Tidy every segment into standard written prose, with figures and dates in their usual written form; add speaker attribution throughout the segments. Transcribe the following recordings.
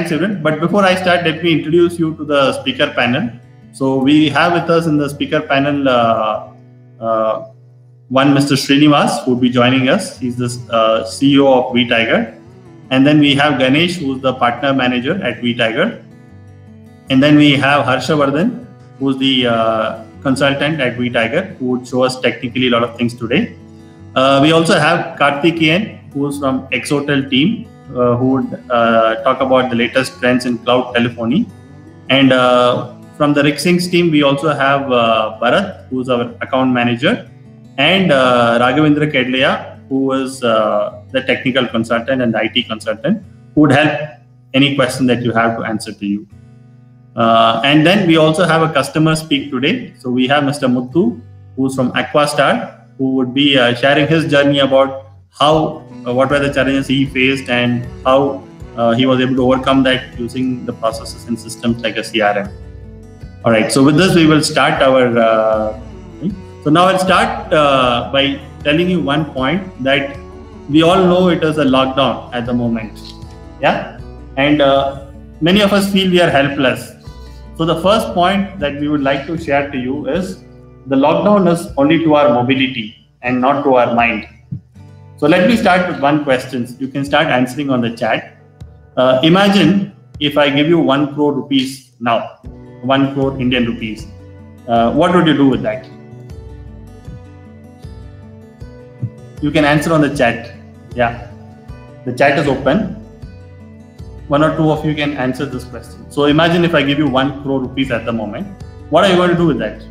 Speaker 1: tonight's event. But before I start, let me introduce you to the speaker panel. So we have with us in the speaker panel one Mr. Srinivas, who will be joining us. He's the CEO of VTiger. And then we have Ganesh, who's the partner manager at VTiger. And then we have Harshavardhan, who's the consultant at VTiger, who would show us technically a lot of things today. We also have Karthikeyan, who's from Exotel team, who would talk about the latest trends in cloud telephony. And from the Rixings team, we also have Bharat, who's our account manager, and Raghavendra Kedleya, who is the technical consultant and the IT consultant, who would help any question that you have to answer to you. And then we also have a customer speak today. So we have Mr. Muthu, who's from Aquastar, who would be sharing his journey about how, what were the challenges he faced and how he was able to overcome that using the processes and systems like a CRM. All right, so with this, we will start our so now I'll start by telling you one point that we all know it is a lockdown at the moment. Yeah. And many of us feel we are helpless. So the first point that we would like to share to you is the lockdown is only to our mobility and not to our mind. So let me start with one question. You can start answering on the chat. Imagine if I give you 1 crore rupees now, 1 crore Indian rupees. What would you do with that? You can answer on the chat. Yeah, the chat is open. 1 or 2 of you can answer this question. So imagine if I give you 1 crore rupees at the moment. What are you going to do with that?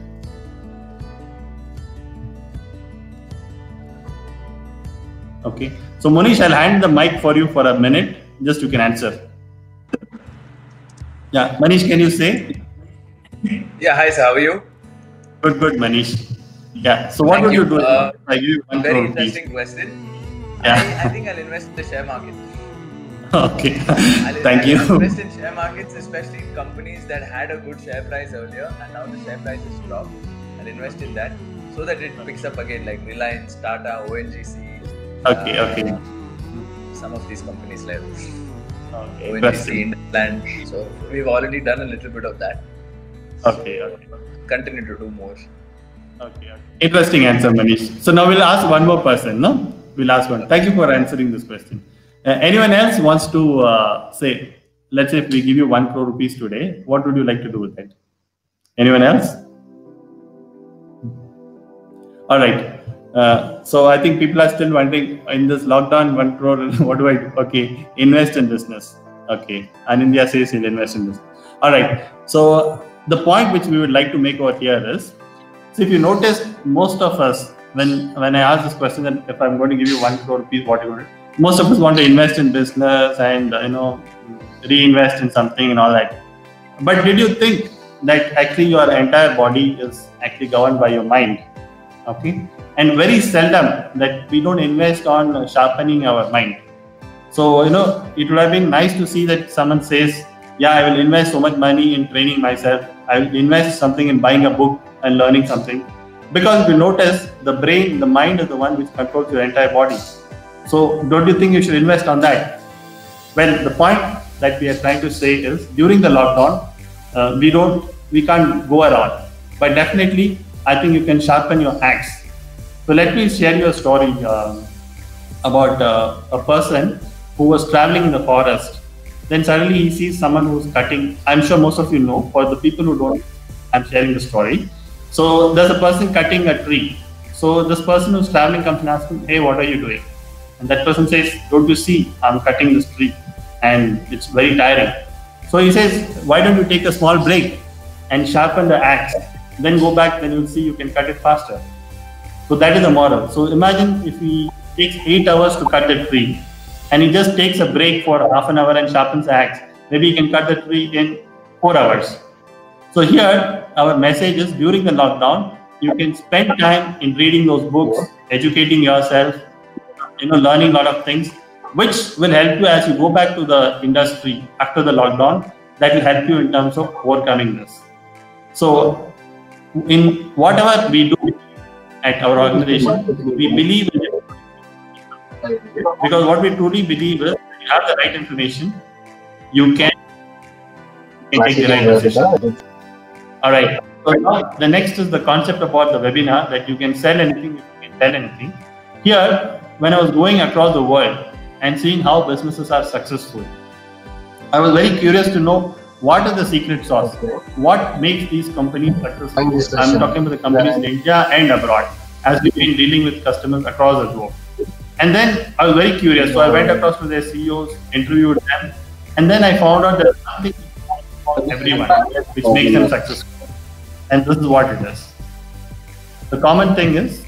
Speaker 1: Okay. So Monish, I'll hand the mic for you for a minute. Just you can answer. Yeah, Manish, can you say?
Speaker 2: Yeah, hi sir, how are you?
Speaker 1: Good, Manish. Yeah. So what would you do? I give you 1
Speaker 2: very
Speaker 1: crore
Speaker 2: interesting
Speaker 1: rupees.
Speaker 2: question.
Speaker 1: Yeah.
Speaker 2: I think I'll invest in the share market.
Speaker 1: Okay. Thank you.
Speaker 2: I'll invest in share markets, especially in companies that had a good share price earlier and now the share price has dropped. I'll invest in that so that it picks up again, like Reliance, Tata, ONGC.
Speaker 1: Okay.
Speaker 2: Some of these companies like
Speaker 1: Okay.
Speaker 2: ONGC, Indland. So we've already done a little bit of that.
Speaker 1: Okay.
Speaker 2: Continue to do more.
Speaker 1: Okay. Interesting answer, Manish. So now we'll ask one more person, no? We'll ask one. Thank you for answering this question. Anyone else wants to say, let's say if we give you 1 crore rupees today, what would you like to do with it? Anyone else? All right. So I think people are still wondering, in this lockdown, 1 crore, what do I do? Okay, invest in business. Okay, Anindya says he'll invest in business. All right. So the point which we would like to make over here is, so if you notice, most of us, when I ask this question, that if I'm going to give you 1 crore rupees, what you want? Most of us want to invest in business and reinvest in something and all that. But did you think that actually your entire body is actually governed by your mind? Okay, and very seldom that we don't invest on sharpening our mind. So it would have been nice to see that someone says, yeah, I will invest so much money in training myself. I will invest something in buying a book and learning something. Because if you notice, the brain, the mind is the one which controls your entire body. So don't you think you should invest on that? Well, the point that we are trying to say is, during the lockdown, we can't go around. But definitely, I think you can sharpen your axe. So let me share you a story about a person who was traveling in the forest. Then suddenly he sees someone who's cutting. I'm sure most of you know. For the people who don't, I'm sharing the story. So there's a person cutting a tree. So this person who's traveling comes and asks him, hey, what are you doing? And that person says, don't you see, I'm cutting this tree and it's very tiring. So he says, why don't you take a small break and sharpen the axe? Then go back, then you'll see you can cut it faster. So that is the moral. So imagine if he takes 8 hours to cut the tree and he just takes a break for half an hour and sharpens the axe. Maybe he can cut the tree in 4 hours. So here, our message is, during the lockdown, you can spend time in reading those books, educating yourself, learning a lot of things, which will help you as you go back to the industry after the lockdown. That will help you in terms of overcoming this. So in whatever we do at our organization, we believe in it. Because what we truly believe is, if you have the right information, you can can take the right decision. All right. So now the next is the concept about the webinar, that you can sell anything, you can tell anything. Here, when I was going across the world and seeing how businesses are successful, I was very curious to know what is the secret sauce. What makes these companies successful? I'm talking about the companies in India and abroad, as we've been dealing with customers across the globe. And then I was very curious, so I went across to their CEOs, interviewed them, and then I found out there's something for everyone which makes them successful. And this is what it is. The common thing is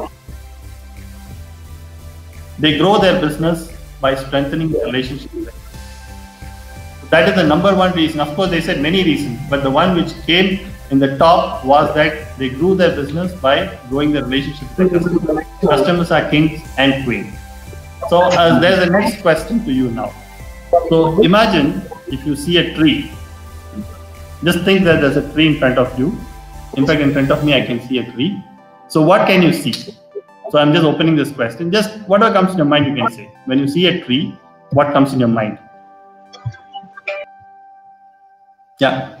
Speaker 1: they grow their business by strengthening the relationship. That is the number one reason. Of course, they said many reasons, but the one which came in the top was that they grew their business by growing their relationship with the customers. Customers are kings and queens. So there's the next question to you now. So imagine if you see a tree. Just think that there's a tree in front of you. In fact, in front of me, I can see a tree. So what can you see? So I'm just opening this question. Just whatever comes in your mind, you can say. When you see a tree, what comes in your mind? Yeah.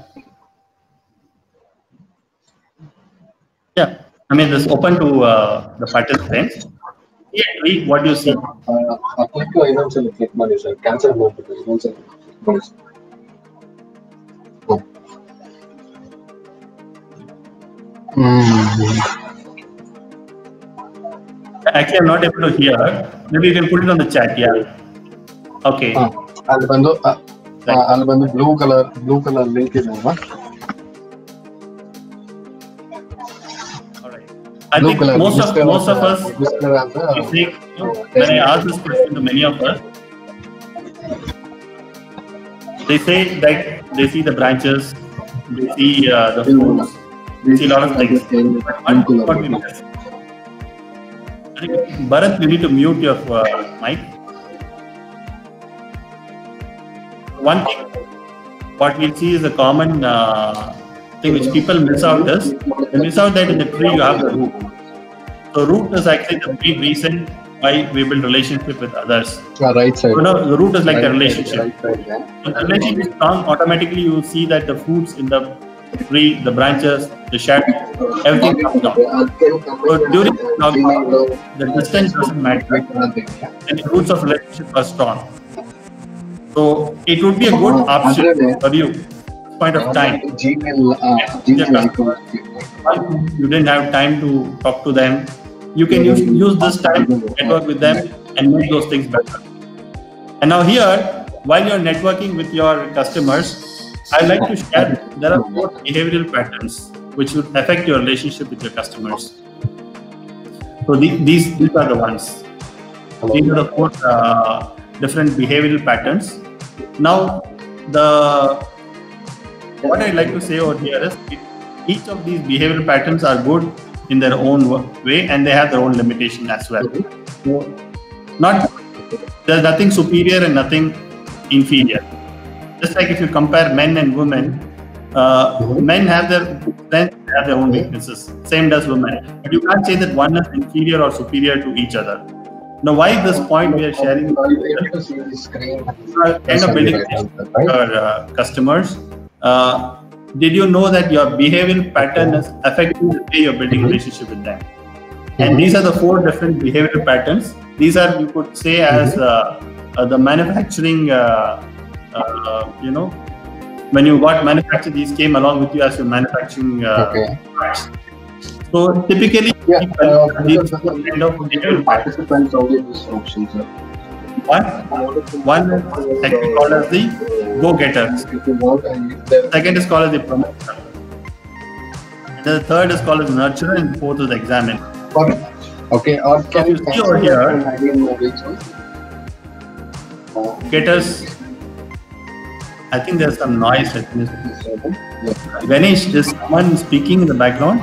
Speaker 1: Yeah. I mean, this open to the participants. See a tree, what do you see? Actually, I'm not able to hear. Maybe you can put it on the chat. Yeah. Okay.
Speaker 3: blue color link is over.
Speaker 1: All right. I think most of us, when I ask this question to many of us, they say that they see the branches, they see the fruits, they see a lot of things. But what we miss? I think, Bharat, you need to mute your mic. One thing, what we see is a common thing which people miss out is, they miss out that in the tree you have the root. So root is actually the main reason why we build relationship with others.
Speaker 3: Right side.
Speaker 1: So, the root is like
Speaker 3: right
Speaker 1: a relationship.
Speaker 3: Right side, yeah.
Speaker 1: When the relationship is strong, automatically you will see that the fruits in the tree, the branches, the shadow, everything comes down. So during the distance doesn't matter, and the roots of relationship are strong. So it would be a good option for you. Point of time. You didn't have time to talk to them. You can use this time to network with them and make those things better. And now here, while you're networking with your customers, I'd like to share there are 4 behavioral patterns which would affect your relationship with your customers. So these are the ones. These are the 4 different behavioral patterns. Now, what I'd like to say over here is each of these behavioral patterns are good in their own way, and they have their own limitation as well. There's nothing superior and nothing inferior. Just like if you compare men and women, men have their strengths, they have their own weaknesses. Same does women. But you can't say that one is inferior or superior to each other. Now, why this point we are sharing? Kind of building our customers. Did you know that your behavioral pattern is affecting the way you're building a relationship with them? And these are the 4 different behavioral patterns. These are, you could say, as the manufacturing. When you got manufactured, these came along with you as your manufacturing parts. So typically, these kind of
Speaker 3: participants only this option, sir.
Speaker 1: One is actually called as the go-getters. Second is called as the promoter. And the third is called as the nurturer, and the 4th is the examiner.
Speaker 3: Okay, or
Speaker 1: can you see over here? Getters. I think there's some noise. Ganesh, there's someone speaking in the background.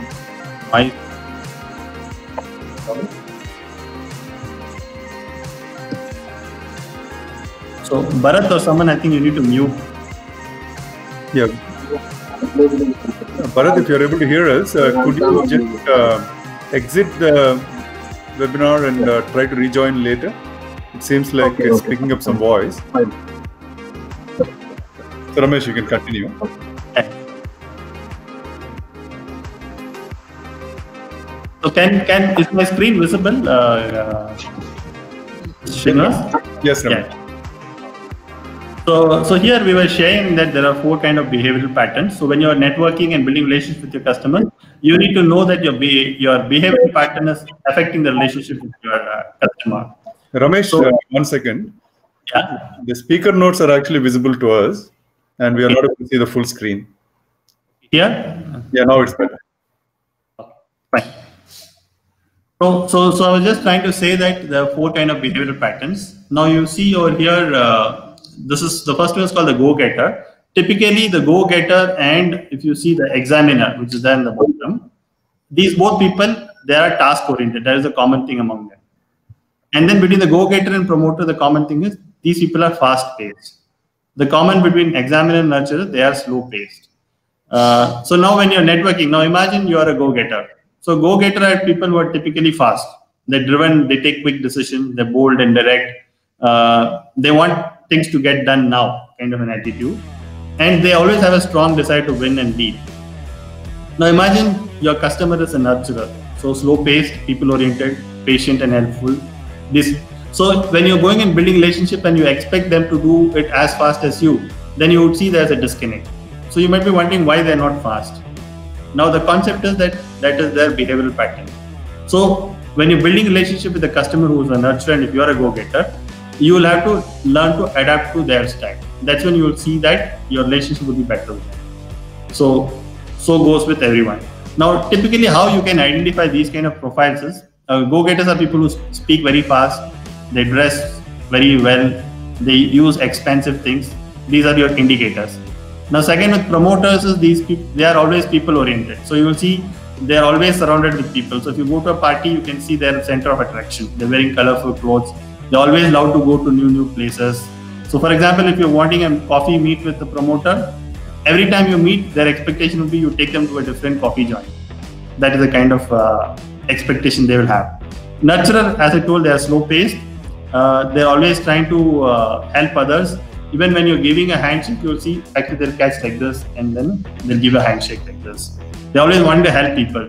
Speaker 1: So, Bharat or someone, I think you need to mute.
Speaker 4: Yeah. Bharat, if you're able to hear us, could you just exit the webinar and try to rejoin later? It seems like it's picking up some voice. So Ramesh, you can continue.
Speaker 1: So is my screen visible? Srinivas?
Speaker 4: Yes, Ramesh.
Speaker 1: Yeah. So here we were sharing that there are 4 kind of behavioral patterns. So when you are networking and building relationships with your customers, you need to know that your behavioral pattern is affecting the relationship with your customer.
Speaker 4: Ramesh,
Speaker 1: So,
Speaker 4: 1 second.
Speaker 1: Yeah.
Speaker 4: The speaker notes are actually visible to us, and we are not able to see the full screen.
Speaker 1: Here?
Speaker 4: Yeah, now it's better.
Speaker 1: Fine. So I was just trying to say that there are 4 kind of behavioral patterns. Now you see over here, this is the first one is called the go-getter. Typically, the go-getter and if you see the examiner, which is there in the bottom, these both people, they are task-oriented. That is a common thing among them. And then between the go-getter and promoter, the common thing is these people are fast-paced. The common between examiner and nurturer, they are slow-paced. So now when you're networking, now imagine you are a go-getter. So go-getter are people who are typically fast. They're driven, they take quick decisions, they're bold and direct. They want things to get done now, kind of an attitude. And they always have a strong desire to win and lead. Now imagine your customer is a nurturer. So slow-paced, people-oriented, patient and helpful. So when you're going and building relationship and you expect them to do it as fast as you, then you would see there's a disconnect. So you might be wondering why they're not fast. Now the concept is that is their behavioral pattern. So when you're building a relationship with a customer who is a nurturer and if you are a go-getter, you will have to learn to adapt to their style. That's when you will see that your relationship will be better with them. So goes with everyone. Now typically how you can identify these kind of profiles is go-getters are people who speak very fast, they dress very well, they use expensive things. These are your indicators. Now second with promoters is these people, they are always people oriented. So you will see they are always surrounded with people. So if you go to a party, you can see their center of attraction. They're wearing colorful clothes. They always love to go to new places. So for example, if you're wanting a coffee meet with the promoter, every time you meet, their expectation will be you take them to a different coffee joint. That is the kind of expectation they will have. Nurturer, as I told, they are slow paced. They're always trying to help others. Even when you're giving a handshake, you'll see actually they'll catch like this and then they'll give a handshake like this. They always want to help people.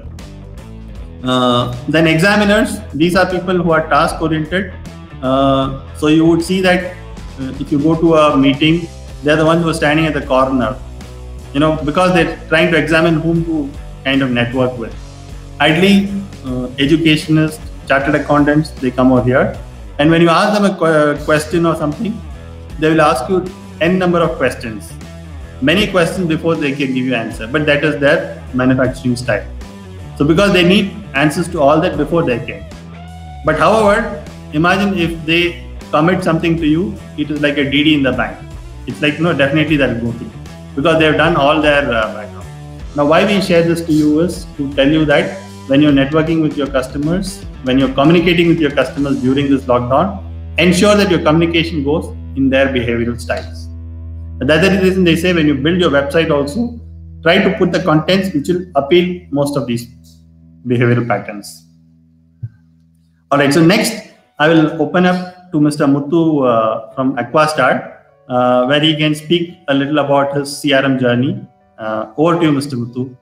Speaker 1: Then examiners, these are people who are task oriented. So you would see that if you go to a meeting, they're the ones who are standing at the corner, because they're trying to examine whom to kind of network with. Ideally, educationists, chartered accountants, they come over here. And when you ask them a question or something, they will ask you n number of questions. Many questions before they can give you answer, but that is their manufacturing style. So because they need answers to all that before they can. But however, imagine if they commit something to you, it is like a DD in the bank. It's like, no, definitely that will go through because they have done all their background. Now, why we share this to you is to tell you that when you're networking with your customers, when you're communicating with your customers during this lockdown, ensure that your communication goes in their behavioral styles. That's the reason they say when you build your website also, try to put the contents which will appeal most of these behavioral patterns. All right, so next I will open up to Mr. Muthu from Aquastar, where he can speak a little about his CRM journey. Over to you, Mr. Muthu.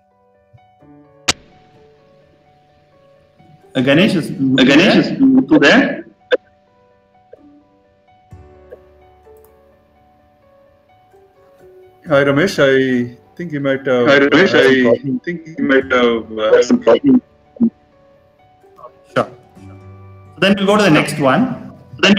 Speaker 1: Ganesh, is Muthu there?
Speaker 4: Hi Ramesh, I think you might have.
Speaker 1: Some problem. Sure. So then we'll go to the next one.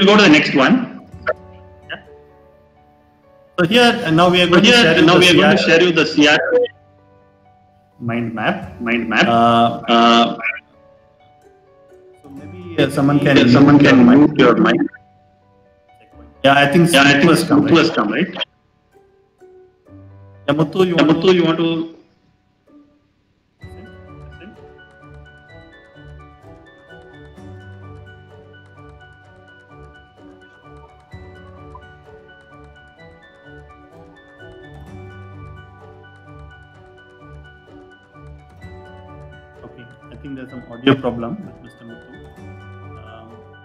Speaker 1: Yeah. So here now we are going to share you the CRM mind map. So maybe someone can mute your mic. Yeah, I think Muthu has come, right? Yeah, Muthu, you want to? Okay, I think there's some audio problem with Mr.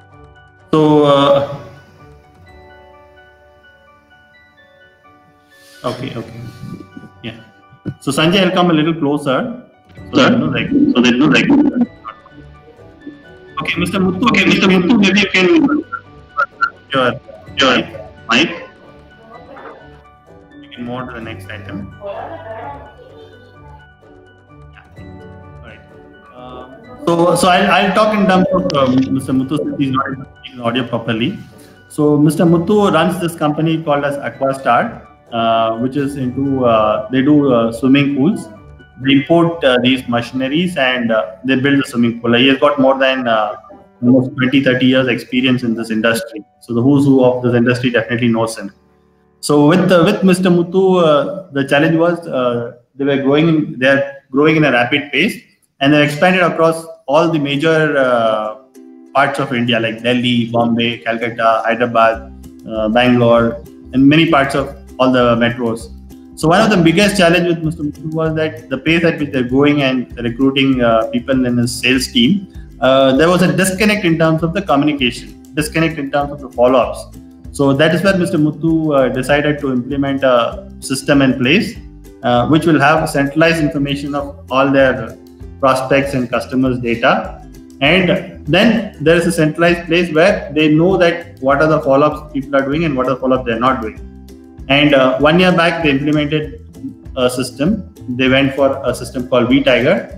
Speaker 1: Muthu. Okay. Yeah. So Sanjay, I'll come a little closer. So that, Okay, Mr. Muthu, maybe you can your mic. You can move on to the next item. Right. So I'll talk in terms of Mr. Muthu since he's not speaking audio properly. So Mr. Muthu runs this company called as Aquastar, which is into they do swimming pools. They import these machineries and they build a swimming pool. He has got more than almost 20-30 years experience in this industry. So the who's who of this industry definitely knows him. So with Mr. Muthu, the challenge was they're growing in a rapid pace, and they've expanded across all the major parts of India like Delhi, Bombay, Calcutta, Hyderabad, Bangalore, and many parts of all the metros. So one of the biggest challenge with Mr. Muthu was that the pace at which they're growing and recruiting people in his sales team, there was a disconnect in terms of the communication, disconnect in terms of the follow-ups. So that is where Mr. Muthu decided to implement a system in place, which will have centralized information of all their prospects and customers' data. And then there is a centralized place where they know that what are the follow-ups people are doing and what are the follow-ups they're not doing. And 1 year back, they implemented a system. They went for a system called vTiger,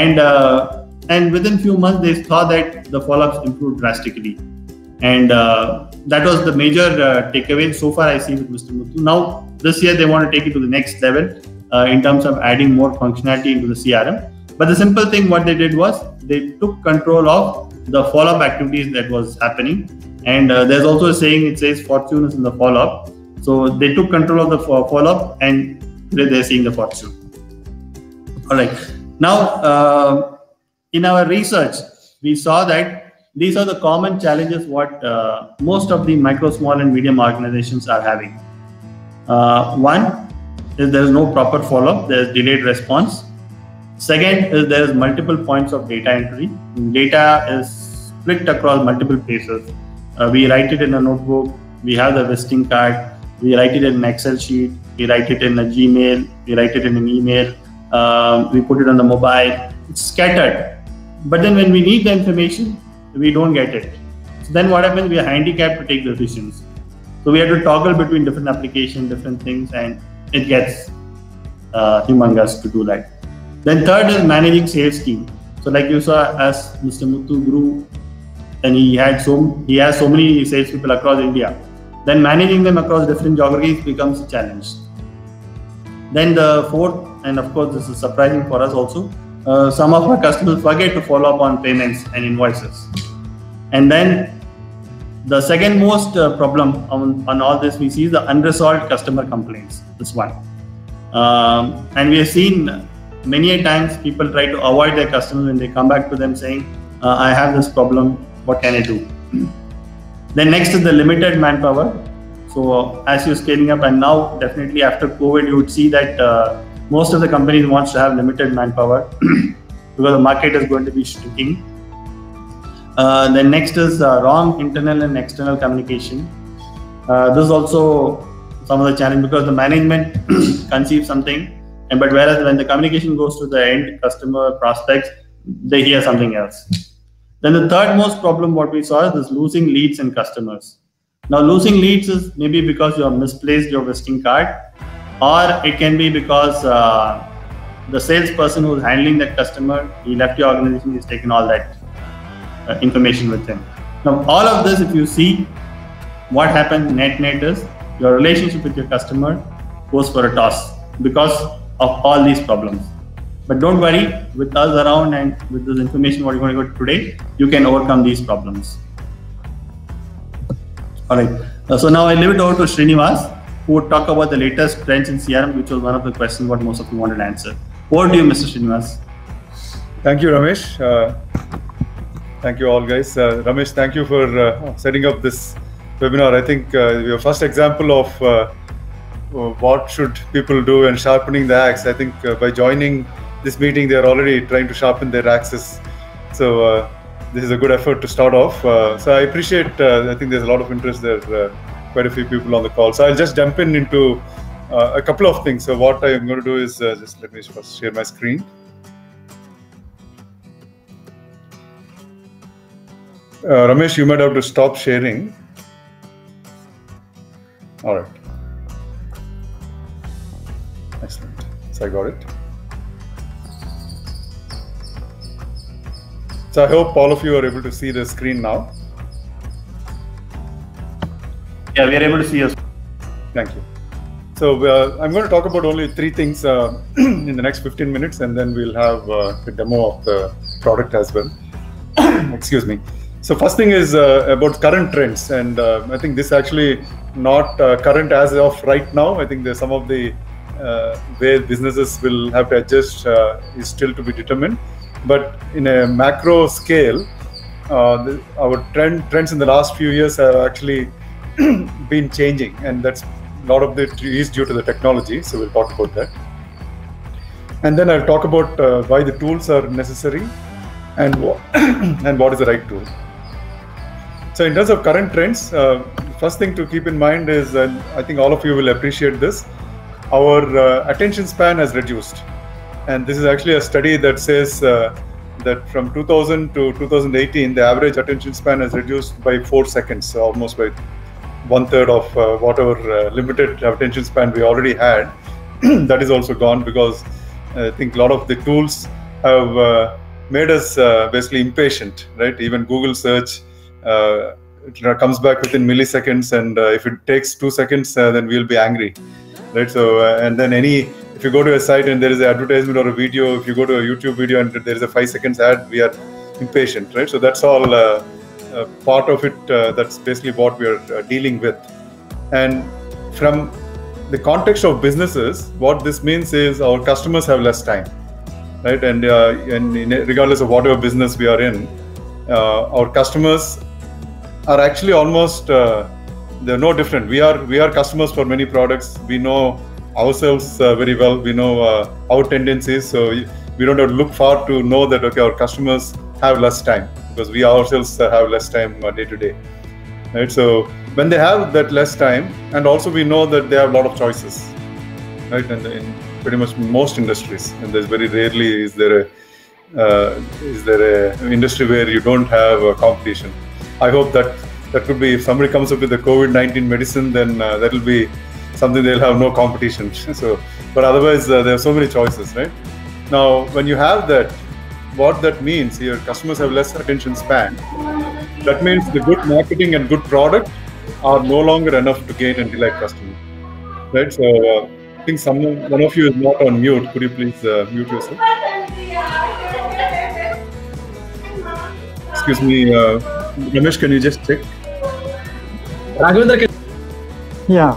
Speaker 1: and within few months, they saw that the follow-ups improved drastically. And that was the major takeaway so far I see with Mr. Muthu. Now, this year, they want to take it to the next level in terms of adding more functionality into the CRM. But the simple thing, what they did was they took control of the follow-up activities that was happening. And there's also a saying, it says fortune is in the follow-up. So they took control of the follow-up, and today they're seeing the fortune. All right. Now, in our research, we saw that these are the common challenges what most of the micro, small, and medium organizations are having. One is there is no proper follow-up. There is delayed response. Second is there is multiple points of data entry. Data is split across multiple places. We write it in a notebook. We have the visiting card. We write it in an Excel sheet. We write it in a Gmail. We write it in an email. We put it on the mobile. It's scattered. But then when we need the information, we don't get it. So then what happens? We are handicapped to take decisions. So we have to toggle between different applications, different things, and it gets humongous to do that. Then third is managing sales team. So like you saw, as Mr. Muthu grew, and he has so many salespeople across India. Then managing them across different geographies becomes a challenge. Then the fourth, and of course this is surprising for us also, some of our customers forget to follow up on payments and invoices. And then the second most problem on all this we see is the unresolved customer complaints. This one. And we have seen many a times people try to avoid their customers when they come back to them saying, I have this problem, what can I do? Then next is the limited manpower. So as you're scaling up, and now definitely after COVID, you would see that most of the companies wants to have limited manpower because the market is going to be shrinking. Then next is wrong internal and external communication. This is also some of the challenge because the management conceives something, but whereas when the communication goes to the end customer prospects, they hear something else. Then the third most problem what we saw is this losing leads and customers. Now losing leads is maybe because you have misplaced your visiting card, or it can be because the salesperson who's handling that customer, he left your organization, he's taken all that information with him. Now all of this, if you see what happens net is your relationship with your customer goes for a toss because of all these problems. But don't worry, with us around and with this information what you're going to go today, you can overcome these problems. All right. So now I leave it over to Srinivas, who would talk about the latest trends in CRM, which was one of the questions what most of you wanted to answer. Over to you, Mr. Srinivas.
Speaker 4: Thank you, Ramesh. Thank you all, guys. Ramesh, thank you for setting up this webinar. I think your first example of what should people do and sharpening the axe. I think by joining this meeting, they are already trying to sharpen their axes. So this is a good effort to start off. So I appreciate, I think there's a lot of interest there, quite a few people on the call. So I'll just jump into a couple of things. So what I am going to do is just let me first share my screen. Ramesh, you might have to stop sharing. All right. Excellent. So I got it. So I hope all of you are able to see the screen now.
Speaker 1: Yeah, we are able to see you.
Speaker 4: Thank you. So I'm going to talk about only 3 things in the next 15 minutes, and then we'll have a demo of the product as well. Excuse me. So first thing is about current trends, and I think this actually not current as of right now. I think there's some of the way businesses will have to adjust is still to be determined. But in a macro scale, our trends in the last few years have actually been changing, and that's a lot of it is due to the technology. So we'll talk about that, and then I'll talk about why the tools are necessary and what is the right tool. So in terms of current trends, first thing to keep in mind is, and I think all of you will appreciate this, our attention span has reduced. And this is actually a study that says that from 2000 to 2018, the average attention span has reduced by 4 seconds, so almost by 1/3 of whatever limited attention span we already had. That is also gone because I think a lot of the tools have made us basically impatient, right? Even Google search it comes back within milliseconds, and if it takes 2 seconds, then we'll be angry, right? So and then if you go to a site and there is an advertisement or a video, if you go to a YouTube video and there is a 5 seconds ad, we are impatient, right? So that's all part of it. That's basically what we are dealing with. And from the context of businesses, what this means is our customers have less time, right? And regardless of whatever business we are in, our customers are actually almost they're no different. We are customers for many products. We know ourselves very well. We know our tendencies, so we don't have to look far to know that okay, our customers have less time, because we ourselves have less time day to day, right? So when they have that less time, and also we know that they have a lot of choices, right? And in pretty much most industries, and there's very rarely is there a industry where you don't have a competition. I hope that could be, if somebody comes up with the COVID-19 medicine, then that will be something they'll have no competition. So, but otherwise there are so many choices, right? Now, when you have that, what that means, your customers have less attention span. That means the good marketing and good product are no longer enough to gain and delight customers, right? So I think one of you is not on mute. Could you please mute yourself? Excuse me, Ramesh, can you just check?
Speaker 5: Raghavendra, yeah.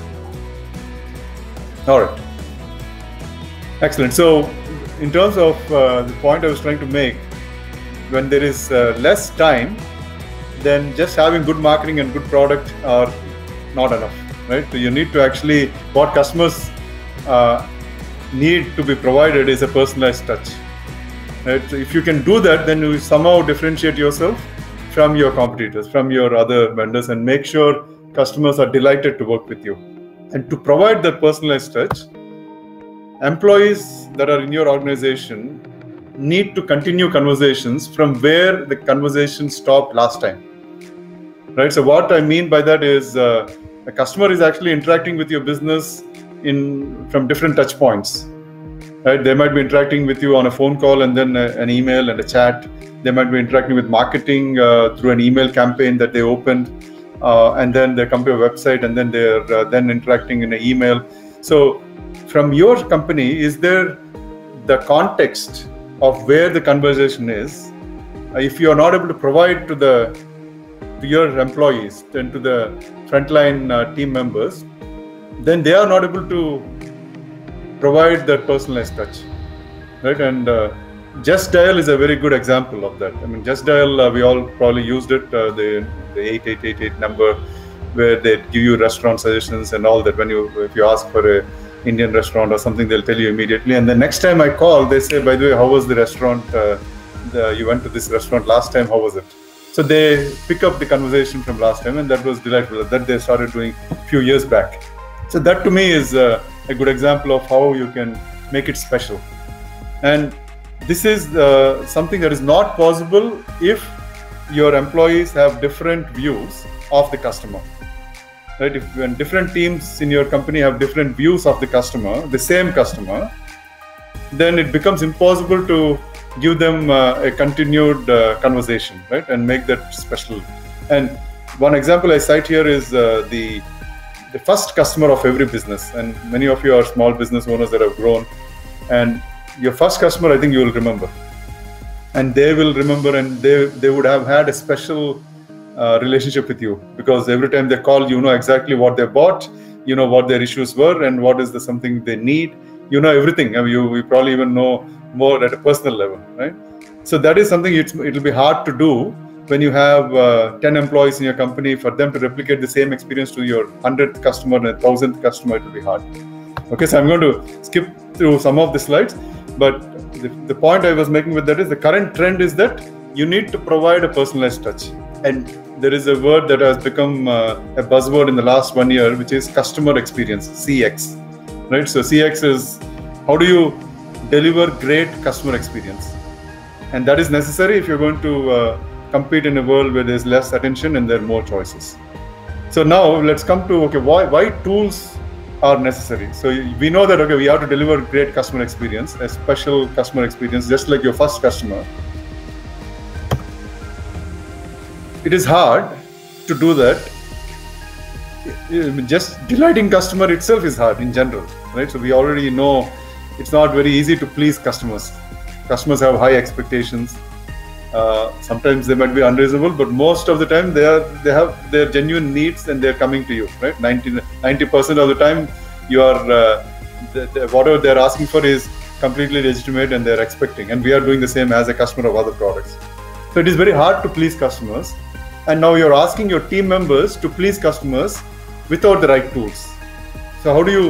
Speaker 4: All right. Excellent. So, in terms of the point I was trying to make, when there is less time, then just having good marketing and good product are not enough, right? So you need to actually, what customers need to be provided is a personalized touch, right? So if you can do that, then you somehow differentiate yourself from your competitors, from your other vendors, and make sure customers are delighted to work with you. And to provide that personalized touch, employees that are in your organization need to continue conversations from where the conversation stopped last time, right? So what I mean by that is a customer is actually interacting with your business from different touch points, right? They might be interacting with you on a phone call and then an email and a chat. They might be interacting with marketing through an email campaign that they opened, and then they come to a website, and then they're then interacting in an email. So from your company, is there the context of where the conversation is? If you are not able to provide to your employees and to the frontline team members, then they are not able to provide that personalized touch, right? And Just Dial is a very good example of that. I mean, Just Dial, we all probably used it, the 8888 number, where they give you restaurant suggestions and all that. If you ask for a Indian restaurant or something, they'll tell you immediately. And the next time I call, they say, by the way, how was the restaurant? You went to this restaurant last time, how was it? So they pick up the conversation from last time, and that was delightful. That they started doing a few years back. So that to me is a good example of how you can make it special. And this is something that is not possible if your employees have different views of the customer. Right? If when different teams in your company have different views of the customer, the same customer, then it becomes impossible to give them a continued conversation, right, and make that special. And one example I cite here is the first customer of every business. And many of you are small business owners that have grown. And your first customer, I think you will remember. And they will remember, and they would have had a special relationship with you, because every time they call, you know exactly what they bought, you know what their issues were, and what is something they need. You know everything. I mean, you probably even know more at a personal level, right? So that is something it'll be hard to do when you have 10 employees in your company. For them to replicate the same experience to your 100th customer and 1,000th customer, it will be hard. Okay, so I'm going to skip through some of the slides, but the point I was making with that is the current trend is that you need to provide a personalized touch. And there is a word that has become a buzzword in the last 1 year, which is customer experience, CX. Right? So CX is how do you deliver great customer experience, and that is necessary if you're going to compete in a world where there's less attention and there are more choices. So now let's come to why tools are necessary. So we know that we have to deliver great customer experience, a special customer experience, just like your first customer. It is hard to do that. Just delighting customer itself is hard in general, right? So we already know it's not very easy to please customers. Customers have high expectations. Sometimes they might be unreasonable, but most of the time they have their genuine needs and they're coming to you, right? 90% of the time you are whatever they're asking for is completely legitimate and they're expecting, and we are doing the same as a customer of other products. So it is very hard to please customers, and now you're asking your team members to please customers without the right tools. So how do you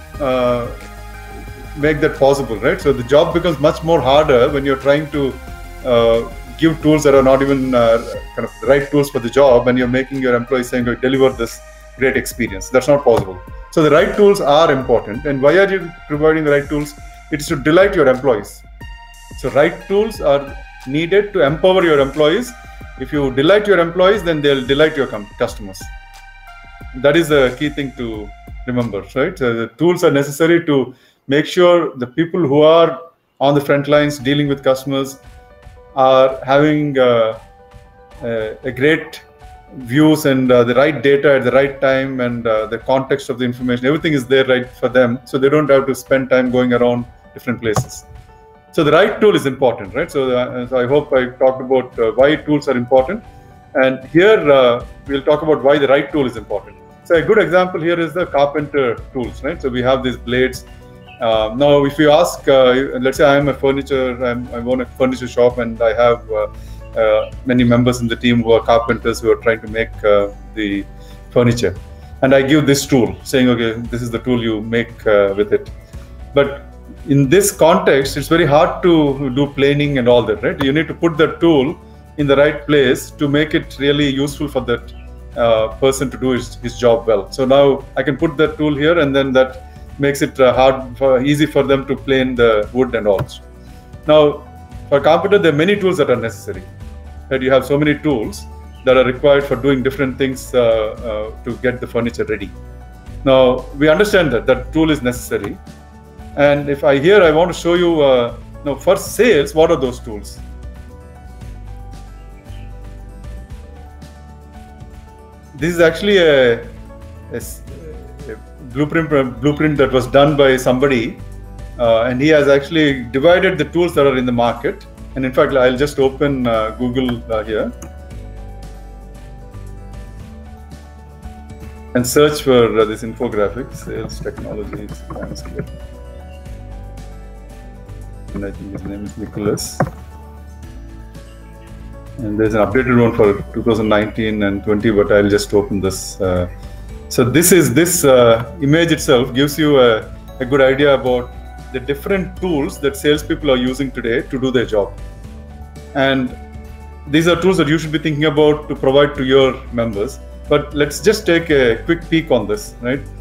Speaker 4: make that possible, right? So the job becomes much more harder when you're trying to give tools that are not even kind of the right tools for the job, and you're making your employees saying, deliver this great experience. That's not possible. So the right tools are important. And why are you providing the right tools? It is to delight your employees. So right tools are needed to empower your employees. If you delight your employees, then they'll delight your customers. That is the key thing to remember, right? So the tools are necessary to make sure the people who are on the front lines dealing with customers are having a great views and the right data at the right time, and the context of the information, everything is there right for them, so they don't have to spend time going around different places. So the right tool is important, right? So I hope I talked about why tools are important, and here we'll talk about why the right tool is important. So a good example here is the carpenter tools, right? So we have these blades. Now, if you ask, let's say I own a furniture shop, and I have many members in the team who are carpenters who are trying to make the furniture. And I give this tool saying, okay, this is the tool you make with it. But in this context, it's very hard to do planing and all that, right? You need to put the tool in the right place to make it really useful for that person to do his job well. So now I can put that tool here, and then that makes it easy for them to plane the wood and all. Now, for carpenter, there are many tools that are necessary. Right? You have so many tools that are required for doing different things to get the furniture ready. Now, we understand that tool is necessary. And if I want to show you, now for sales, what are those tools? This is actually a blueprint that was done by somebody, and he has actually divided the tools that are in the market. And in fact, I'll just open Google here and search for this infographic, sales technology landscape. And I think his name is Nicholas. And there's an updated one for 2019 and 20, but I'll just open this. So this image itself gives you a good idea about the different tools that salespeople are using today to do their job. And these are tools that you should be thinking about to provide to your members. But let's just take a quick peek on this, right?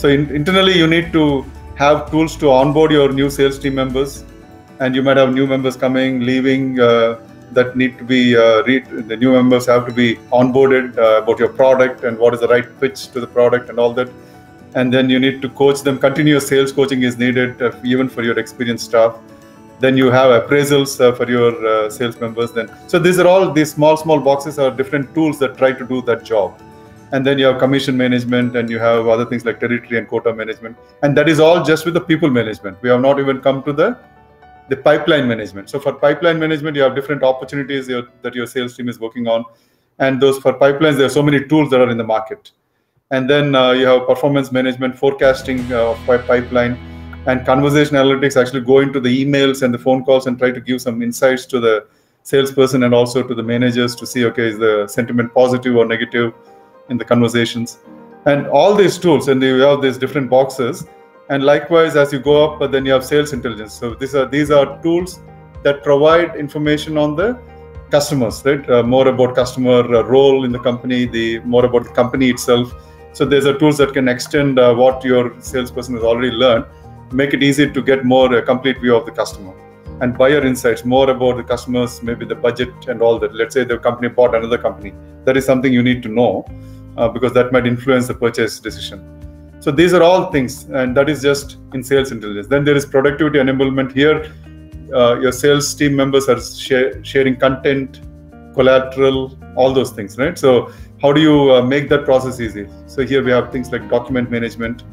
Speaker 4: So internally, you need to have tools to onboard your new sales team members, and you might have new members coming, leaving, that need to be the new members have to be onboarded about your product and what is the right pitch to the product and all that. And then you need to coach them. Continuous sales coaching is needed even for your experienced staff. Then you have appraisals for your sales members. So these are all, these small boxes are different tools that try to do that job. And then you have commission management, and you have other things like territory and quota management. And that is all just with the people management. We have not even come to the pipeline management. So for pipeline management, you have different opportunities that your sales team is working on. And those for pipelines, there are so many tools that are in the market. And then you have performance management, forecasting of pipeline, and conversation analytics actually go into the emails and the phone calls and try to give some insights to the salesperson and also to the managers to see, okay, is the sentiment positive or negative in the conversations. And all these tools, and you have these different boxes. And likewise, as you go up, then you have sales intelligence. So these are tools that provide information on the customers, right? More about customer role in the company, more about the company itself. So there's a tools that can extend what your salesperson has already learned, make it easy to get more complete view of the customer. And buyer insights, more about the customers, maybe the budget and all that. Let's say the company bought another company. That is something you need to know because that might influence the purchase decision. So these are all things, and that is just in sales intelligence. Then there is productivity enablement. Here, your sales team members are sharing content, collateral, all those things, right? So how do you make that process easy? So here we have things like document management,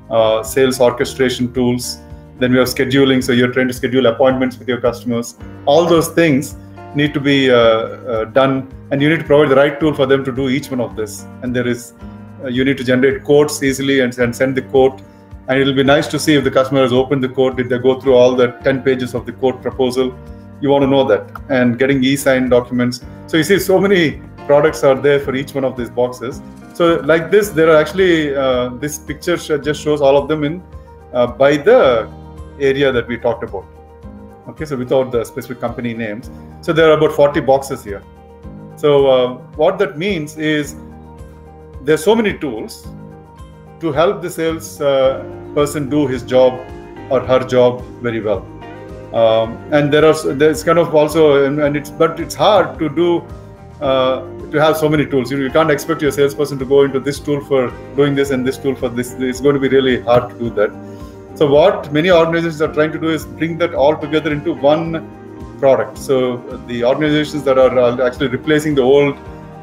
Speaker 4: sales orchestration tools. Then we have scheduling. So you're trying to schedule appointments with your customers. All those things need to be done, and you need to provide the right tool for them to do each one of this. And there is you need to generate quotes easily and send the quote. And it'll be nice to see if the customer has opened the quote. Did they go through all the 10 pages of the quote proposal? You want to know that. And getting e-sign documents. So you see, so many products are there for each one of these boxes. So like this, there are actually, this picture just shows all of them in by the area that we talked about. Okay, so without the specific company names. So there are about 40 boxes here. So what that means is, there's so many tools to help the sales person do his job or her job very well. And there's kind of also, but it's hard to do, to have so many tools. You can't expect your salesperson to go into this tool for doing this and this tool for this. It's going to be really hard to do that. So what many organizations are trying to do is bring that all together into one product. So the organizations that are actually replacing the old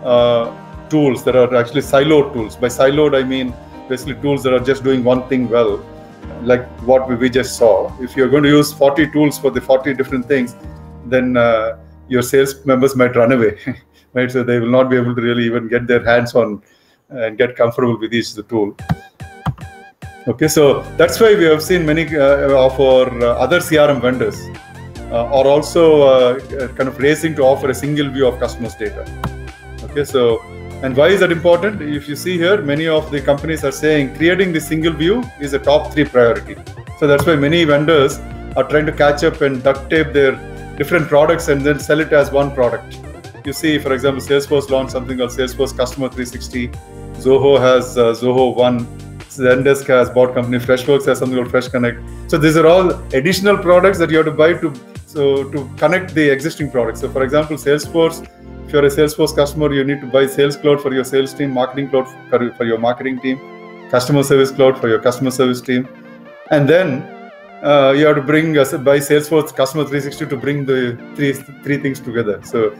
Speaker 4: tools that are actually siloed tools. By siloed, I mean basically tools that are just doing one thing well, like what we just saw. If you're going to use 40 tools for the 40 different things, then your sales members might run away, right? So they will not be able to really even get their hands on and get comfortable with each tool. Okay, so that's why we have seen many of our other CRM vendors are also kind of racing to offer a single view of customers' data. Okay, so, and why is that important? If you see here, many of the companies are saying creating the single view is a top 3 priority. So that's why many vendors are trying to catch up and duct tape their different products and then sell it as one product. You see, for example, Salesforce launched something called Salesforce Customer 360. Zoho has Zoho One. Zendesk has bought company. Freshworks has something called Fresh Connect. So these are all additional products that you have to buy to connect the existing products. So for example, Salesforce, if you're a Salesforce customer, you need to buy Sales Cloud for your sales team, Marketing Cloud for your marketing team, Customer Service Cloud for your customer service team. And then you have to buy Salesforce Customer 360 to bring the three things together. So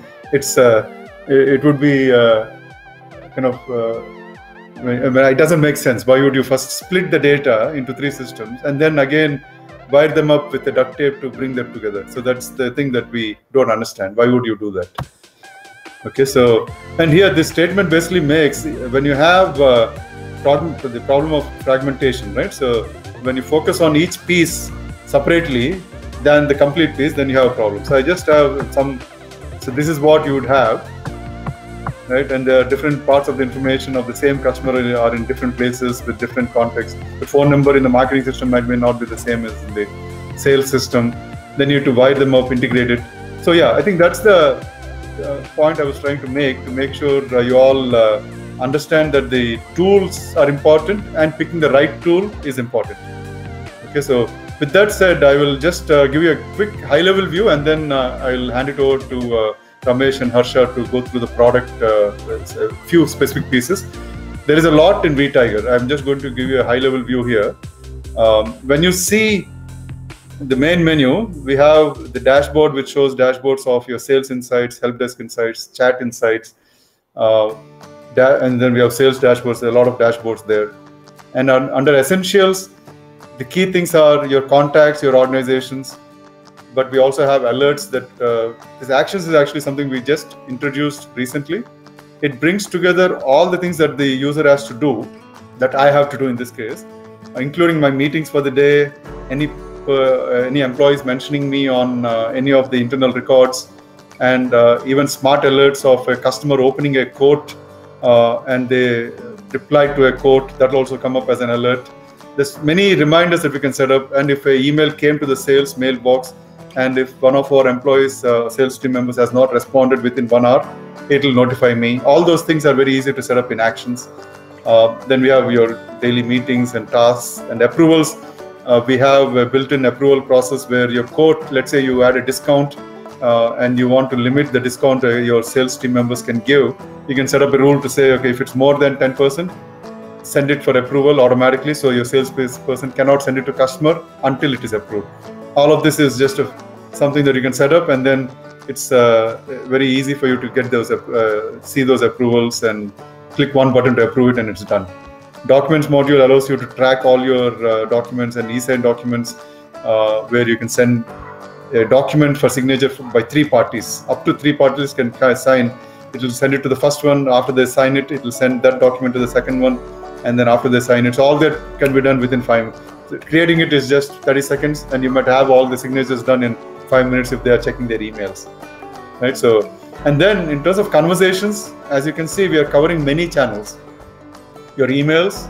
Speaker 4: it would be kind of, it doesn't make sense. Why would you first split the data into 3 systems and then again wire them up with the duct tape to bring them together? So that's the thing that we don't understand. Why would you do that? Okay, so, and here this statement basically makes, when you have the problem of fragmentation, right? So when you focus on each piece separately than the complete piece, then you have a problem. So I just have so this is what you would have, right? And the different parts of the information of the same customer are in different places with different contexts. The phone number in the marketing system may not be the same as in the sales system. Then you have to wire them up, integrate it. So yeah, I think that's the point I was trying to make sure you all understand that the tools are important and picking the right tool is important. Okay, so with that said, I will just give you a quick high-level view, and then I will hand it over to Ramesh and Harsha to go through the product, a few specific pieces. There is a lot in vTiger. I'm just going to give you a high-level view here. When you see the main menu, we have the dashboard, which shows dashboards of your sales insights, help desk insights, chat insights, and then we have sales dashboards. There are a lot of dashboards there. And under essentials, the key things are your contacts, your organizations, but we also have alerts that this actions is actually something we just introduced recently. It brings together all the things that the user has to do, that I have to do in this case, including my meetings for the day, any employees mentioning me on any of the internal records, and even smart alerts of a customer opening a quote and they reply to a quote, that will also come up as an alert. There's many reminders that we can set up, and if an email came to the sales mailbox, and if one of our employees, sales team members, has not responded within 1 hour, it will notify me. All those things are very easy to set up in actions. Then we have your daily meetings and tasks and approvals. We have a built-in approval process where your quote, let's say you add a discount and you want to limit the discount your sales team members can give, you can set up a rule to say, okay, if it's more than 10%, send it for approval automatically, so your sales person cannot send it to customer until it is approved. All of this is just something that you can set up, and then it's very easy for you to get those, see those approvals and click one button to approve it, and it's done. Documents module allows you to track all your documents and e-sign documents, where you can send a document for signature by 3 parties. Up to 3 parties can sign. It will send it to the first one. After they sign it, it will send that document to the second one, and then after they sign it. So all that can be done within 5 minutes. So creating it is just 30 seconds, and you might have all the signatures done in 5 minutes if they are checking their emails, right? So, and then in terms of conversations, as you can see, we are covering many channels. Your emails,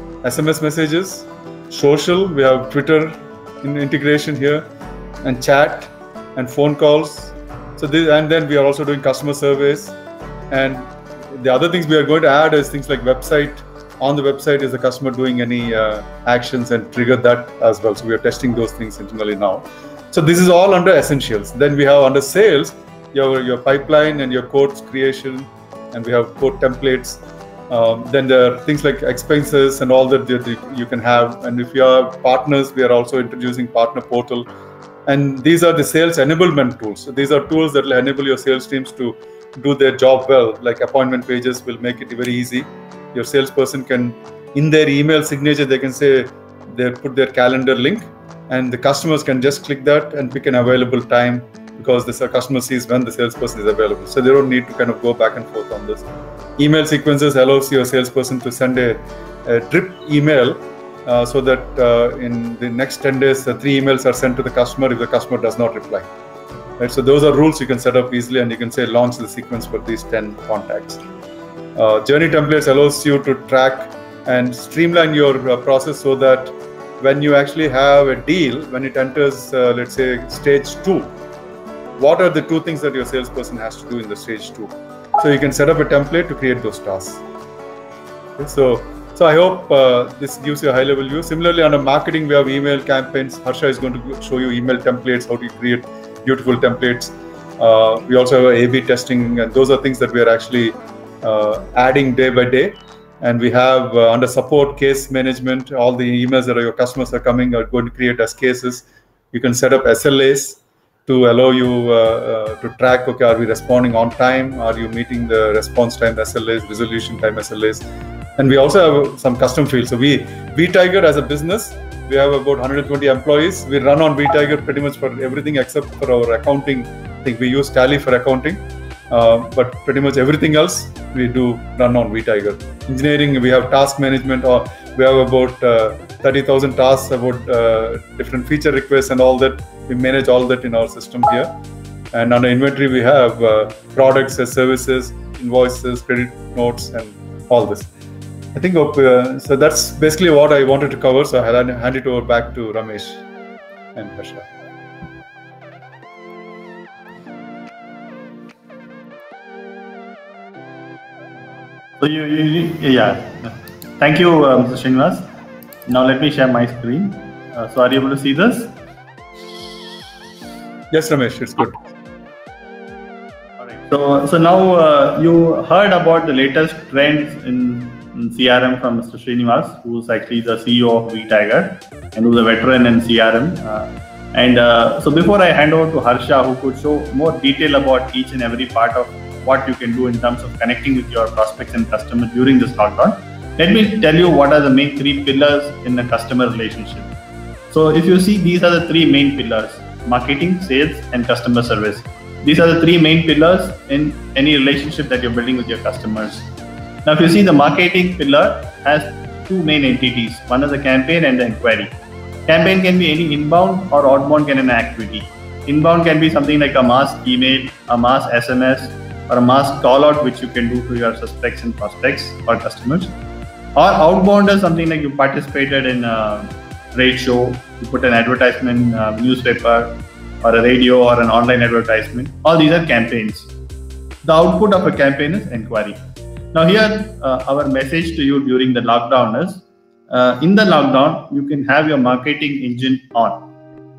Speaker 4: SMS messages, social, we have Twitter integration here, and chat and phone calls. So this, and then we are also doing customer surveys. And the other things we are going to add is things like website. On the website, is the customer doing any actions, and trigger that as well. So we are testing those things internally now. So this is all under essentials. Then we have under sales, your pipeline and your quotes creation, and we have quote templates. Then there are things like expenses and all that you can have. And if you are partners, we are also introducing partner portal. And these are the sales enablement tools. So these are tools that will enable your sales teams to do their job well. Like appointment pages will make it very easy. Your salesperson can, in their email signature, they can say, they put their calendar link, and the customers can just click that and pick an available time, because the customer sees when the salesperson is available. So they don't need to kind of go back and forth on this. Email sequences allows your salesperson to send a drip email, so that in the next 10 days, 3 emails are sent to the customer if the customer does not reply. Right? So those are rules you can set up easily, and you can say launch the sequence for these 10 contacts. Journey templates allows you to track and streamline your process, so that when you actually have a deal, when it enters, let's say, stage 2, what are the 2 things that your salesperson has to do in the stage 2? So you can set up a template to create those tasks. Okay, so I hope this gives you a high-level view. Similarly, under marketing, we have email campaigns. Harsha is going to show you email templates, how to create beautiful templates. We also have A/B testing, and those are things that we are actually adding day by day. And we have under support, case management, all the emails that your customers are coming are going to create as cases. You can set up SLAs to allow you to track, okay, are we responding on time? Are you meeting the response time SLAs, resolution time SLAs? And we also have some custom fields. So vTiger as a business, we have about 120 employees. We run on vTiger pretty much for everything except for our accounting thing. We use Tally for accounting. But pretty much everything else we do run on vTiger. Engineering, we have task management, or we have about 30,000 tasks, about different feature requests and all that. We manage all that in our system here. And under inventory, we have products, services, invoices, credit notes, and all this. I think so. That's basically what I wanted to cover. So I'll hand it over back to Ramesh and Harsha.
Speaker 1: So yeah. Thank you, Mr. Srinivas. Now let me share my screen. So are you able to see this?
Speaker 4: Yes, Ramesh, it's good.
Speaker 1: So now you heard about the latest trends in CRM from Mr. Srinivas, who's actually the CEO of VTiger and who's a veteran in CRM. So before I hand over to Harsha, who could show more detail about each and every part of what you can do in terms of connecting with your prospects and customers during this lockdown, let me tell you what are the main three pillars in a customer relationship. So if you see, these are the three main pillars: marketing, sales, and customer service. These are the three main pillars in any relationship that you're building with your customers. Now, if you see, the marketing pillar has two main entities. One is the campaign and the inquiry. Campaign can be any inbound or outbound can be an activity. Inbound can be something like a mass email, a mass SMS, or a mass call out, which you can do to your suspects and prospects or customers. Or outbound is something like you participated in a trade show, you put an advertisement in a newspaper or a radio or an online advertisement. All these are campaigns. The output of a campaign is inquiry. Now here, our message to you during the lockdown is, in the lockdown, you can have your marketing engine on.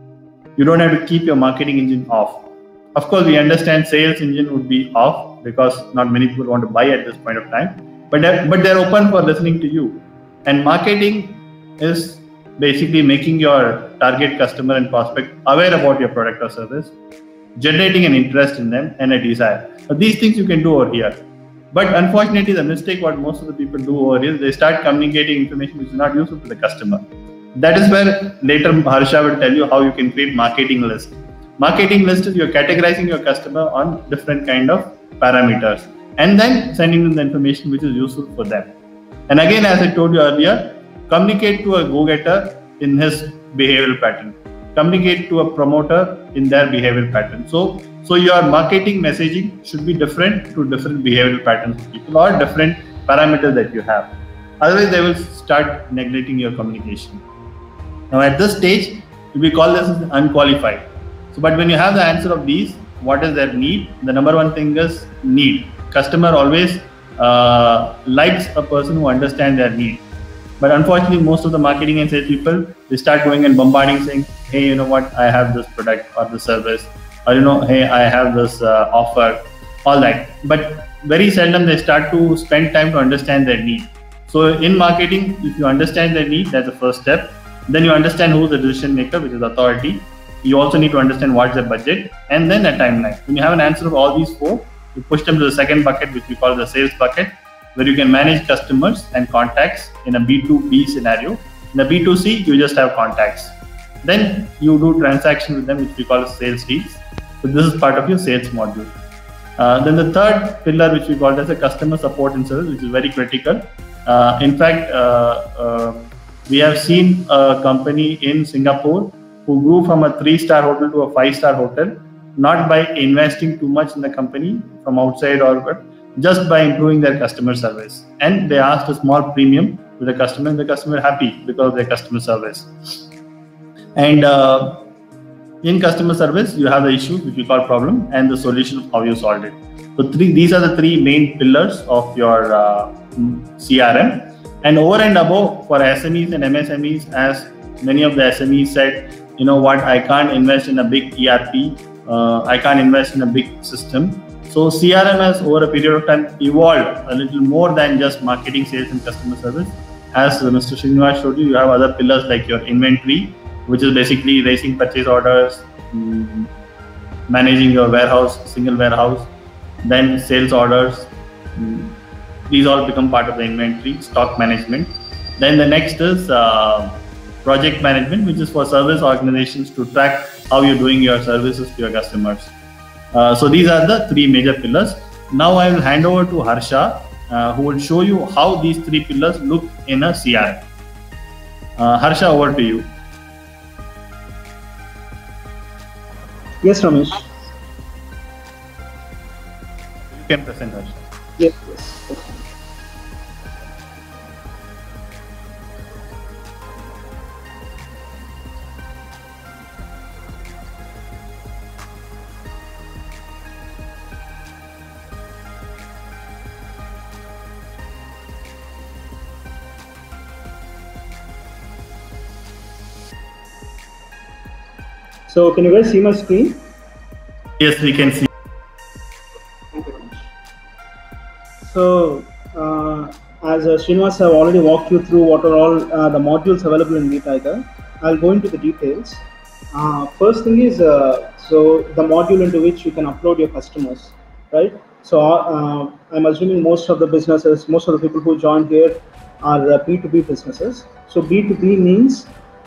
Speaker 1: You don't have to keep your marketing engine off. Of course, we understand sales engine would be off because not many people want to buy at this point of time, but they're open for listening to you. And marketing is basically making your target customer and prospect aware about your product or service, generating an interest in them and a desire. So these things you can do over here. But unfortunately, the mistake what most of the people do over here is they start communicating information which is not useful to the customer. That is where later Harsha will tell you how you can create marketing list. Marketing list is you're categorizing your customer on different kind of parameters and then sending them the information which is useful for them. And again, as I told you earlier, communicate to a go-getter in his behavioral pattern. Communicate to a promoter in their behavioral pattern. So your marketing messaging should be different to different behavioral patterns of people or different parameters that you have. Otherwise, they will start neglecting your communication. Now, at this stage, we call this as unqualified. So, but when you have the answer of these, what is their need? The number one thing is need. Customer always likes a person who understands their need. But unfortunately, most of the marketing and sales people, they start going and bombarding saying, hey, you know what, I have this product or the service, or hey, I have this offer, all that. But very seldom they start to spend time to understand their need. So in marketing, if you understand their need, that's the first step. Then you understand who's the decision maker, which is authority. You also need to understand what's the budget and then a timeline. When you have an answer of all these four, you push them to the second bucket, which we call the sales bucket, where you can manage customers and contacts in a B2B scenario. In a B2C, you just have contacts. Then you do transactions with them, which we call sales deals. So this is part of your sales module. Then the third pillar, which we call as a customer support and service, which is very critical. In fact, we have seen a company in Singapore who grew from a 3-star hotel to a 5-star hotel, not by investing too much in the company from outside or just by improving their customer service. And they asked a small premium to the customer, and the customer happy because of their customer service. And in customer service, you have the issue which we call problem and the solution of how you solved it. So these are the three main pillars of your CRM. And over and above, for SMEs and MSMEs, as many of the SMEs said, you know what, I can't invest in a big ERP, I can't invest in a big system. So CRM has over a period of time evolved a little more than just marketing, sales and customer service. As Mr. Srinivas showed you have other pillars like your inventory, which is basically raising purchase orders, managing your warehouse, single warehouse, then sales orders. These all become part of the inventory, stock management. Then the next is project management, which is for service organizations to track how you're doing your services to your customers. So these are the three major pillars. Now I will hand over to Harsha, who will show you how these three pillars look in a CRM. Harsha, over to you.
Speaker 5: Yes, Ramesh.
Speaker 1: You can present, Harsha.
Speaker 5: Yes. So can you guys see my screen?
Speaker 1: Yes, we can see.
Speaker 5: So as Srinivas have already walked you through what are all the modules available in vTiger, I'll go into the details. First thing is so the module into which you can upload your customers, right? So I'm assuming most of the businesses, most of the people who joined here are B2B businesses. So B2B means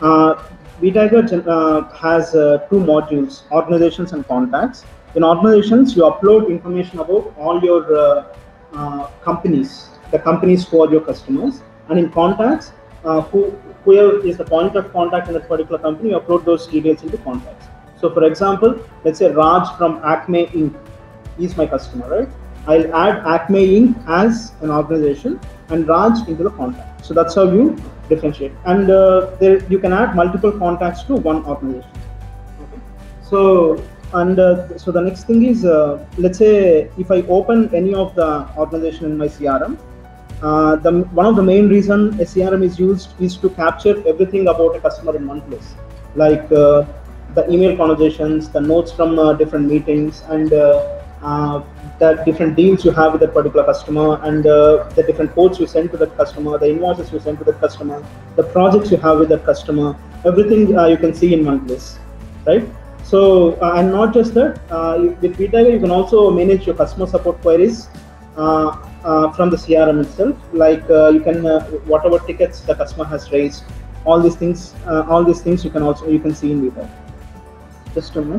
Speaker 5: vTiger has two modules: organizations and contacts. In organizations, you upload information about all your companies, the companies who are your customers, and in contacts, whoever is the point of contact in that particular company, you upload those details into contacts. So for example, let's say Raj from Acme Inc. is my customer, right? I'll add Acme Inc. as an organization and Raj into the contact. So that's how you differentiate. And there you can add multiple contacts to one organization. Okay. So so the next thing is, let's say if I open any of the organization in my CRM, one of the main reason a CRM is used is to capture everything about a customer in one place, like the email conversations, the notes from different meetings, and the different deals you have with that particular customer, and the different quotes you send to that customer, the invoices you send to that customer, the projects you have with that customer, everything you can see in one place, right? So, and not just that, with vTiger you can also manage your customer support queries from the CRM itself. Like you can whatever tickets the customer has raised, all these things you can see in vTiger. Just a minute.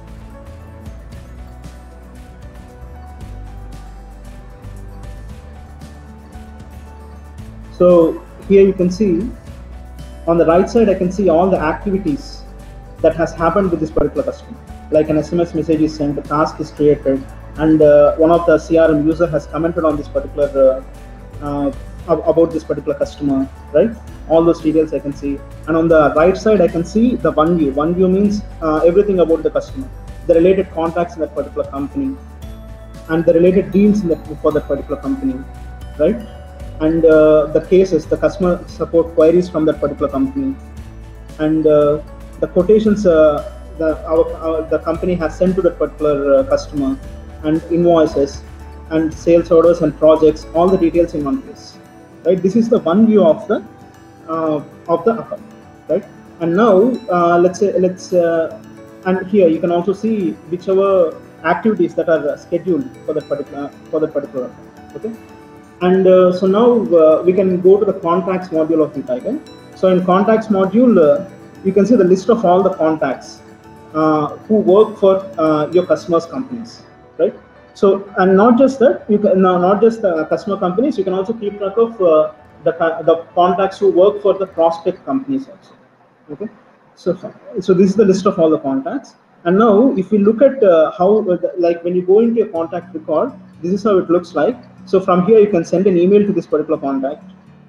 Speaker 5: So here you can see on the right side, I can see all the activities that has happened with this particular customer. Like an SMS message is sent, a task is created, and one of the CRM user has commented on this particular about this particular customer, right? All those details I can see. And on the right side, I can see the one view. One view means everything about the customer, the related contacts in that particular company, and the related deals for that particular company, right? And the cases, the customer support queries from that particular company, and the quotations the company has sent to that particular customer, and invoices, and sales orders and projects, all the details in one place, right? This is the one view of the account, right? And now let's and here you can also see whichever activities that are scheduled for that particular account, okay? And so now we can go to the contacts module of vTiger. So in contacts module, you can see the list of all the contacts who work for your customers' companies, right? So, and not just that, you can not just the customer companies, you can also keep track of the contacts who work for the prospect companies also. Okay, so this is the list of all the contacts. And now, if we look at how, like when you go into a contact record, this is how it looks like. So from here, you can send an email to this particular contact,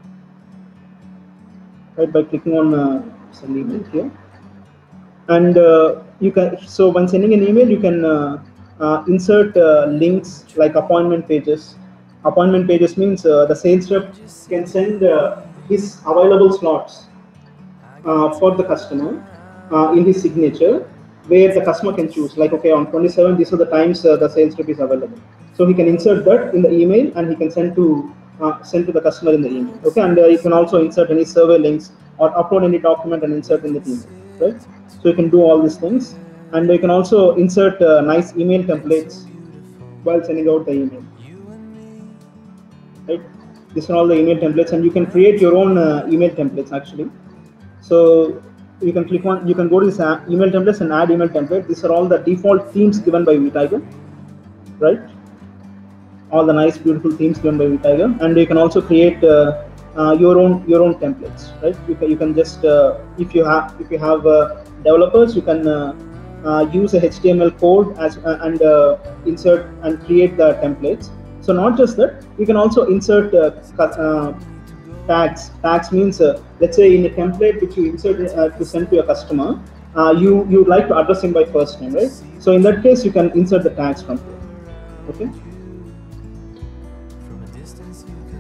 Speaker 5: right, by clicking on send email here. And you can, so when sending an email, you can insert links like appointment pages. Appointment pages means the sales rep can send his available slots for the customer in his signature, where the customer can choose, like, okay, on 27, these are the times the sales rep is available. So he can insert that in the email, and he can send to the customer in the email. Okay, and you can also insert any survey links or upload any document and insert in the email, right? So you can do all these things, and you can also insert nice email templates while sending out the email, right? These are all the email templates, and you can create your own email templates actually. So you can click on, you can go to this email templates and add email template. These are all the default themes given by vTiger, right? All the nice, beautiful themes given by vTiger, and you can also create your own templates, right? You can just if you have developers, you can use a HTML code as and insert and create the templates. So not just that, you can also insert tags. Tags means let's say in a template which you insert to send to your customer, you like to address him by first name, right? So in that case, you can insert the tags from here. Okay.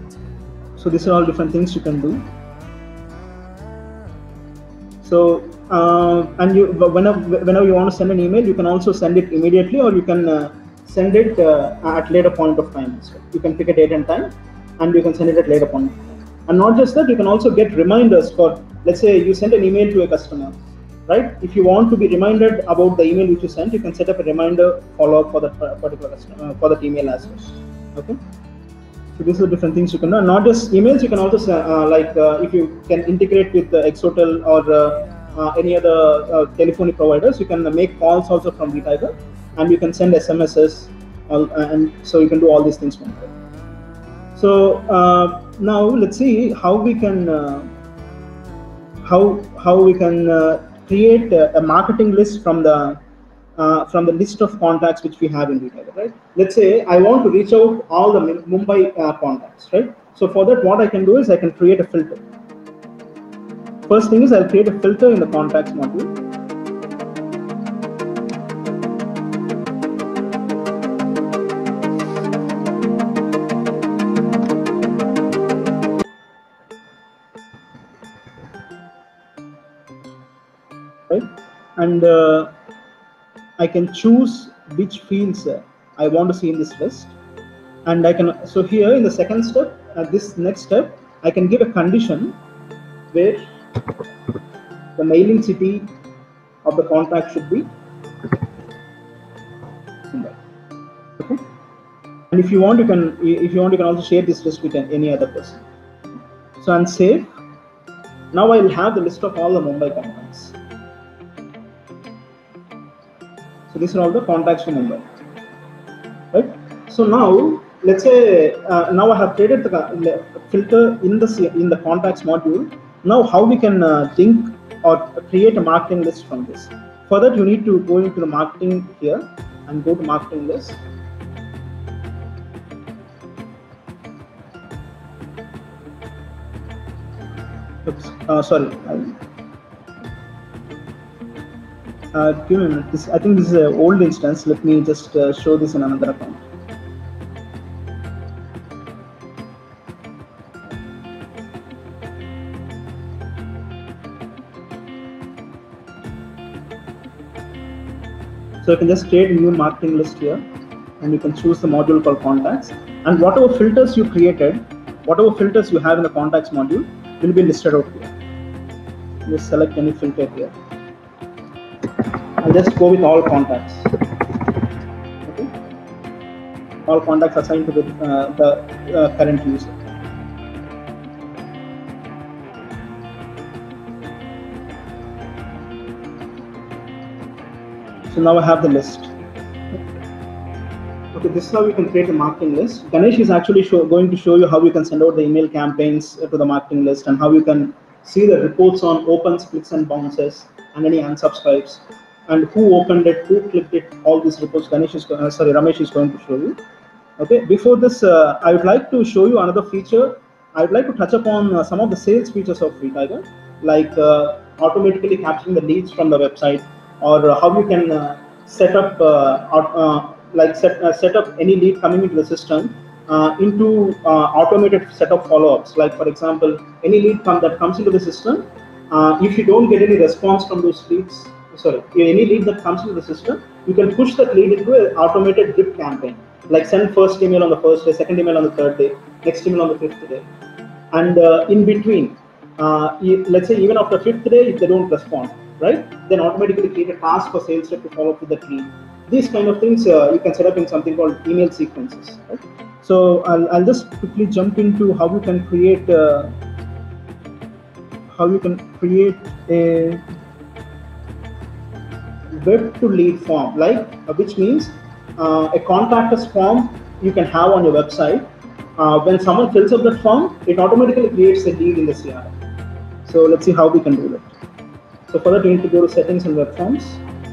Speaker 5: So these are all different things you can do. So and you whenever you want to send an email, you can also send it immediately, or you can send it at later point of time. So you can pick a date and time, and you can send it at later point. And not just that, you can also get reminders for, let's say you send an email to a customer, right? If you want to be reminded about the email which you sent, you can set up a reminder follow-up for that particular customer, for that email as well. Okay. So these are different things you can do. And not just emails, you can also if you can integrate with Exotel or any other telephony providers, you can make calls also from vTiger, and you can send SMSs, and so you can do all these things from there. So now let's see how we can create a marketing list from the list of contacts which we have in vTiger, right? Let's say I want to reach out all the Mumbai contacts, right? So for that, what I can do is I can create a filter. First thing is I'll create a filter in the contacts module. Right? And I can choose which fields I want to see in this list, and I can, so here in the second step, this next step, I can give a condition where the mailing city of the contact should be Mumbai. Okay. And if you want, you can also share this list with any other person. So and save. Now I will have the list of all the Mumbai contacts. So these are all the contacts from Mumbai, right? So now let's say now I have created the filter in the contacts module. Now how we can think or create a marketing list from this? For that, you need to go into the marketing here and go to marketing list. Oops, sorry. Give me a minute. I think this is an old instance. Let me just show this in another account. So you can just create a new marketing list here, and you can choose the module called contacts. And whatever filters you created, whatever filters you have in the contacts module will be listed out here. Just select any filter here. I'll just go with all contacts. Okay. All contacts assigned to the current user. So now I have the list. Okay, this is how you can create a marketing list. Ganesh is actually going to show you how you can send out the email campaigns to the marketing list, and how you can see the reports on opens, clicks, and bounces, and any unsubscribes, and who opened it, who clicked it. All these reports, Ramesh is going to show you. Okay. Before this, I would like to show you another feature. I would like to touch upon some of the sales features of vTiger, like automatically capturing the leads from the website, or how you can set up set up any lead coming into the system into automated set of follow-ups. Like for example, any lead that comes into the system, if you don't get any response from those leads, any lead that comes into the system, you can push that lead into an automated drip campaign. Like send first email on the first day, second email on the third day, next email on the fifth day, and in between, let's say even after fifth day, if they don't respond, right, then automatically create a task for sales rep to follow up with that lead. These kind of things you can set up in something called email sequences. Right? So I'll just quickly jump into how you can create a web to lead form, like which means a contact us form you can have on your website. When someone fills up that form, it automatically creates a lead in the CRM. So let's see how we can do that. So for that, you need to go to settings and web forms.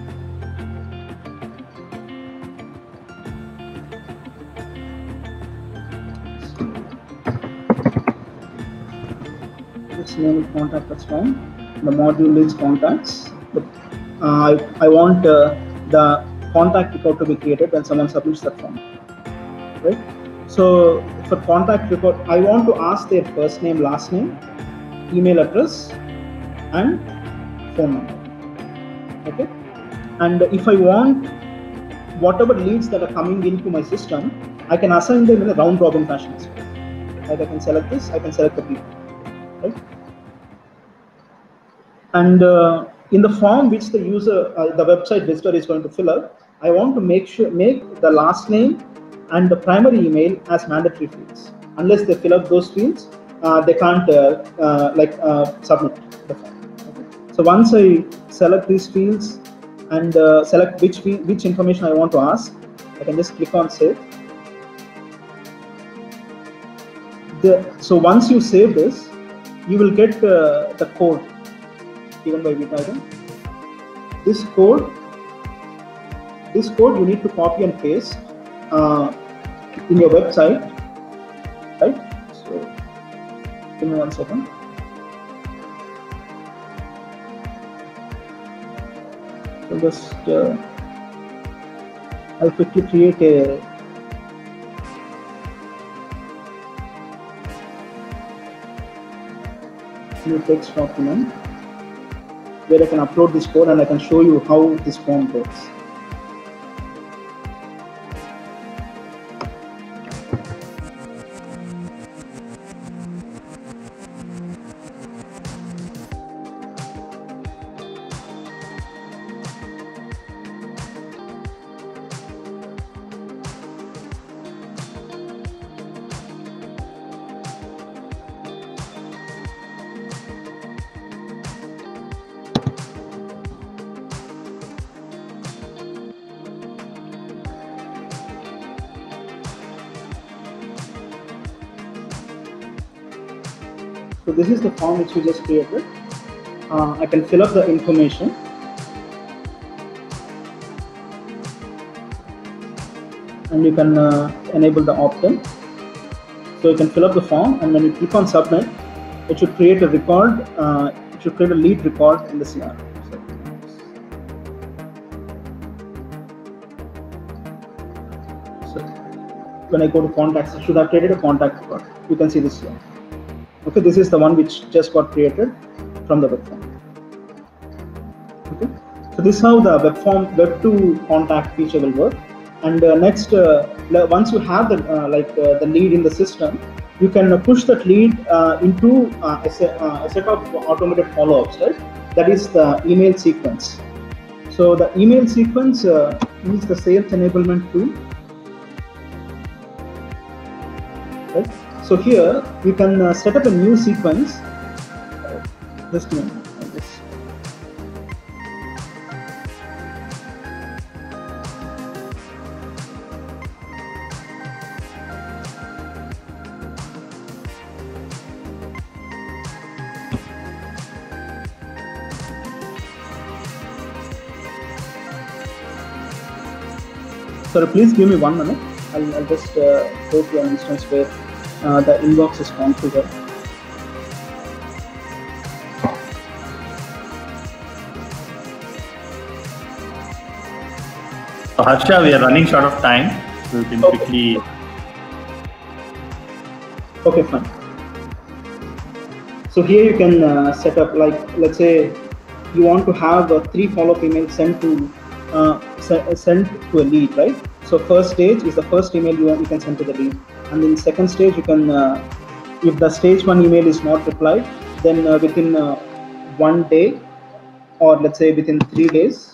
Speaker 5: Let's name it contact us form. The module leads contacts. But I want the contact record to be created when someone submits that form, right? So for contact record, I want to ask their first name, last name, email address, and phone number. Okay, and if I want whatever leads that are coming into my system, I can assign them in a round robin fashion. Like I can select this, I can select the people, right? And in the form which the user, the website visitor is going to fill out, I want to make the last name and the primary email as mandatory fields. Unless they fill up those fields, they can't submit the form. Okay. So once I select these fields and select which information I want to ask, I can just click on save. So once you save this, you will get the code given by Vitigen. This code you need to copy and paste in your website, right? So give me 1 second. So just I'll quickly create a new text document where I can upload this code and I can show you how this form works. So this is the form which we just created. I can fill up the information. And you can enable the opt-in. So you can fill up the form, and when you click on submit, it should create a record. It should create a lead record in the CRM. So when I go to contacts, it should have created a contact record. You can see this here. Okay, this is the one which just got created from the web form. Okay, so this is how the web to contact feature will work. And next, once you have the lead in the system, you can push that lead into a set of automated follow-ups, right? That is the email sequence. So the email sequence is the sales enablement tool, right? So here you can set up a new sequence. Just a minute. Sorry, please give me 1 minute. I'll just go to an instance where the inbox is configured.
Speaker 1: So Harsha, we are running short of time, so you can quickly.
Speaker 5: Okay, fine. So here you can set up, like, let's say you want to have 3 follow-up emails sent to a lead, right? So first stage is the first email you can send to the lead, and in second stage you can, if the stage 1 email is not replied, then within 1 day, or let's say within 3 days,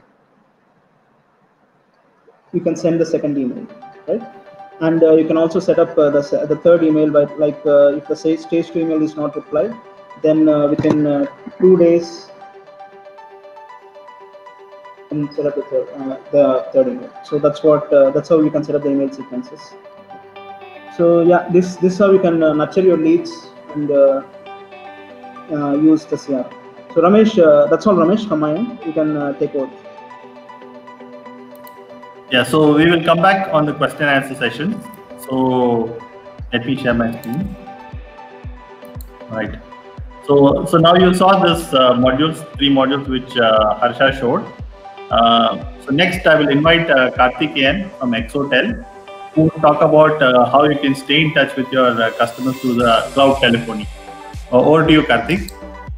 Speaker 5: you can send the second email, right? And you can also set up the third email by, like, if the stage 2 email is not replied, then within 2 days. And set up the third email. So that's how you can set up the email sequences. So yeah, this is how you can nurture your leads and use the CRM. So Ramesh, that's all, Ramesh, from my end. You can take over.
Speaker 1: Yeah, so we will come back on the question and answer session. So let me share my screen. Right. So now you saw this 3 modules which Harsha showed. So next I will invite Karthikeyan from Exotel, who will talk about how you can stay in touch with your customers through the cloud telephony. Over to you, Karthik.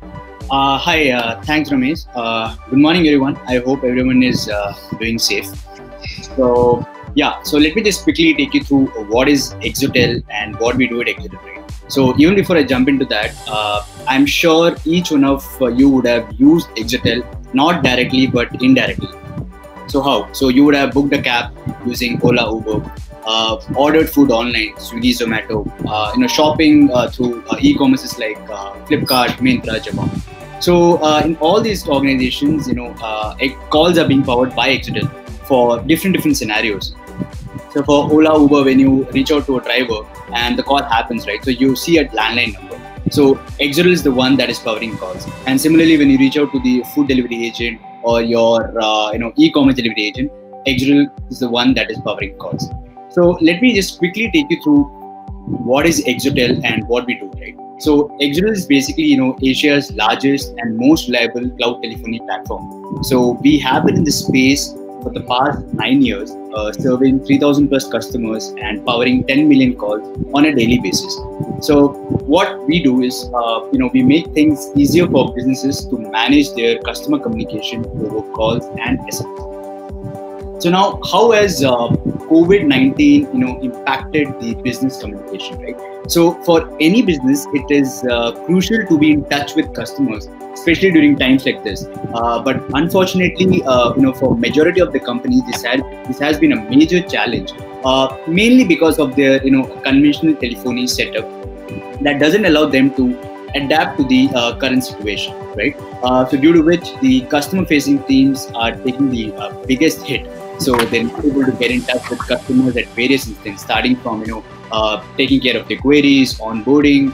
Speaker 6: Hi, thanks Ramesh. Good morning everyone. I hope everyone is doing safe. So so let me just quickly take you through what is Exotel and what we do at Exotel. Right? So even before I jump into that, I'm sure each one of you would have used Exotel, not directly but indirectly. So how? So you would have booked a cab using Ola, Uber, ordered food online, Swiggy, Zomato, shopping through e-commerces like Flipkart, Myntra, Jabong. So in all these organizations, calls are being powered by Exotel for different scenarios. So for Ola, Uber, when you reach out to a driver and the call happens, right? So you see a landline number. So Exotel is the one that is powering calls. And similarly, when you reach out to the food delivery agent or your e-commerce delivery agent, Exotel is the one that is powering calls. So let me just quickly take you through what is Exotel and what we do, right? So Exotel is basically, Asia's largest and most reliable cloud telephony platform. So we have been in this space for the past 9 years, serving 3,000 plus customers and powering 10 million calls on a daily basis. So what we do is, we make things easier for businesses to manage their customer communication over calls and SMS. So now, how has COVID-19, impacted the business communication, right? So for any business, it is crucial to be in touch with customers, especially during times like this. But unfortunately, for majority of the companies, this has been a major challenge, mainly because of their, conventional telephony setup that doesn't allow them to adapt to the current situation, right? So due to which the customer-facing teams are taking the biggest hit. So they're not able to get in touch with customers at various instances, starting from taking care of their queries, onboarding,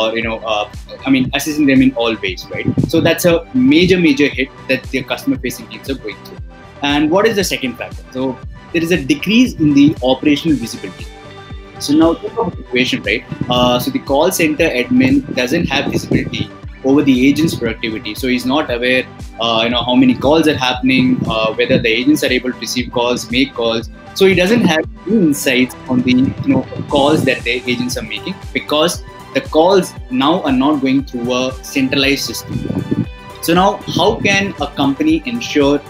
Speaker 6: or assisting them in all ways, right? So that's a major hit that the customer-facing teams are going through. And what is the second factor? So there is a decrease in the operational visibility. So now think of the situation, right? So the call center admin doesn't have visibility over the agent's productivity. So he's not aware, how many calls are happening, whether the agents are able to receive calls, make calls. So he doesn't have any insights on the, calls that the agents are making, because the calls now are not going through a centralized system. So now, how can a company ensure,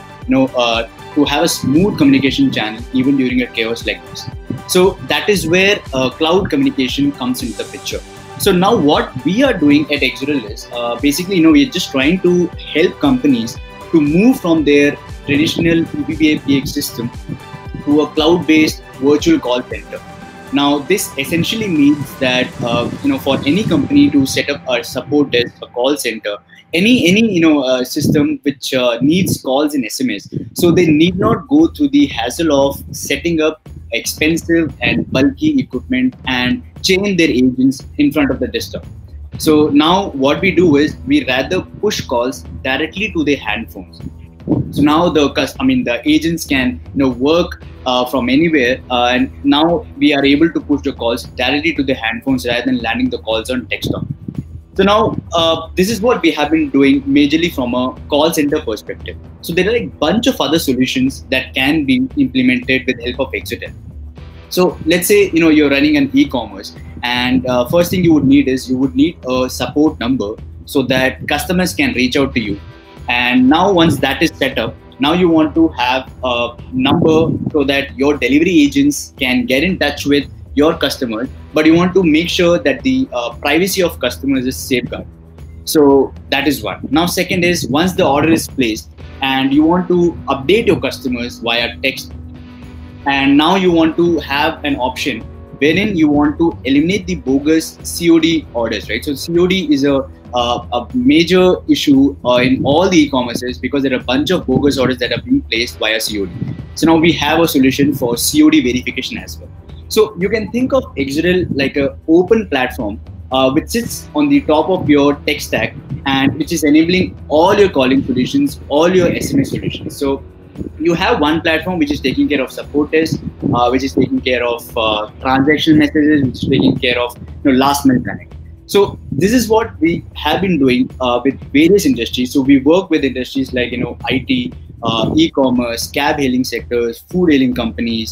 Speaker 6: to have a smooth communication channel even during a chaos like this? So that is where cloud communication comes into the picture. So now what we are doing at Exotel is basically, we are just trying to help companies to move from their traditional PBX system to a cloud-based virtual call center. Now, this essentially means that, for any company to set up a support desk, a call center, any system which needs calls and SMS, so they need not go through the hassle of setting up expensive and bulky equipment and chain their agents in front of the desktop. So now what we do is we rather push calls directly to their hand phones. So now the agents can work from anywhere, and now we are able to push the calls directly to the hand phones rather than landing the calls on desktop. So now this is what we have been doing majorly from a call center perspective. So there are a bunch of other solutions that can be implemented with help of Exotel. So let's say you're running an e-commerce, and first thing you would need is a support number so that customers can reach out to you. And now once that is set up, now you want to have a number so that your delivery agents can get in touch with your customers, but you want to make sure that the privacy of customers is safeguarded. So that is one. Now second is, once the order is placed and you want to update your customers via text, and now you want to have an option wherein you want to eliminate the bogus COD orders, right? So COD is a major issue in all the e-commerces, because there are a bunch of bogus orders that are being placed via COD. So now we have a solution for COD verification as well. So you can think of Exotel like an open platform which sits on the top of your tech stack, and which is enabling all your calling solutions, all your SMS solutions. So you have one platform which is taking care of support desk, which is taking care of transaction messages, which is taking care of last minute connect. So this is what we have been doing with various industries. So we work with industries like IT, e-commerce, cab hailing sectors, food hailing companies,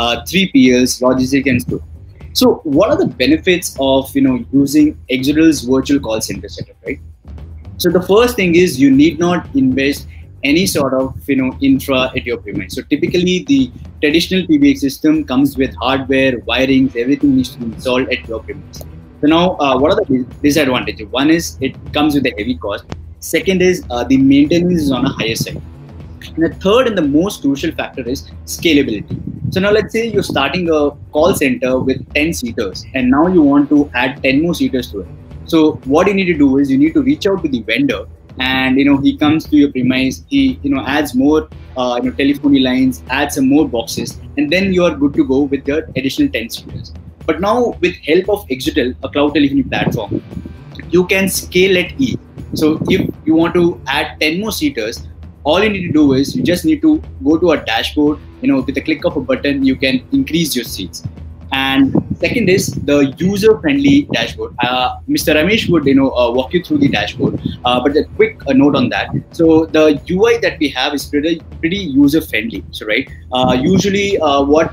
Speaker 6: 3PLs, logistics, and so. So what are the benefits of using Exotel's virtual call center setup, right? So the first thing is you need not invest any sort of infra at your premise. So typically the traditional PBX system comes with hardware, wirings, everything needs to be installed at your premise. So now what are the disadvantages? One is it comes with a heavy cost. Second is the maintenance is on a higher side. And the third and the most crucial factor is scalability. So now let's say you're starting a call center with 10 seaters and now you want to add 10 more seaters to it. So what you need to do is you need to reach out to the vendor, and he comes to your premise, he adds more telephony lines, adds some more boxes, and then you are good to go with the additional 10 seaters. But now with help of Exotel, a cloud telephony platform, you can scale at ease. So if you want to add 10 more seaters, all you need to do is you just need to go to a dashboard. With a click of a button, you can increase your seats. And second is the user-friendly dashboard. Mr. Ramesh would walk you through the dashboard, but a quick note on that. So the UI that we have is pretty user-friendly. So right, usually what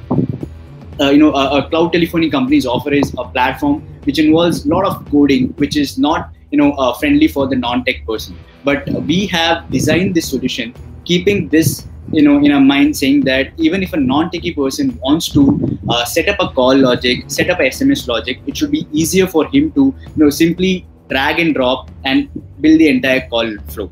Speaker 6: a cloud telephony companies offer is a platform which involves a lot of coding, which is not friendly for the non-tech person. But we have designed this solution keeping this in our mind, saying that even if a non-techie person wants to set up a call logic, set up a SMS logic, it should be easier for him to simply drag and drop and build the entire call flow.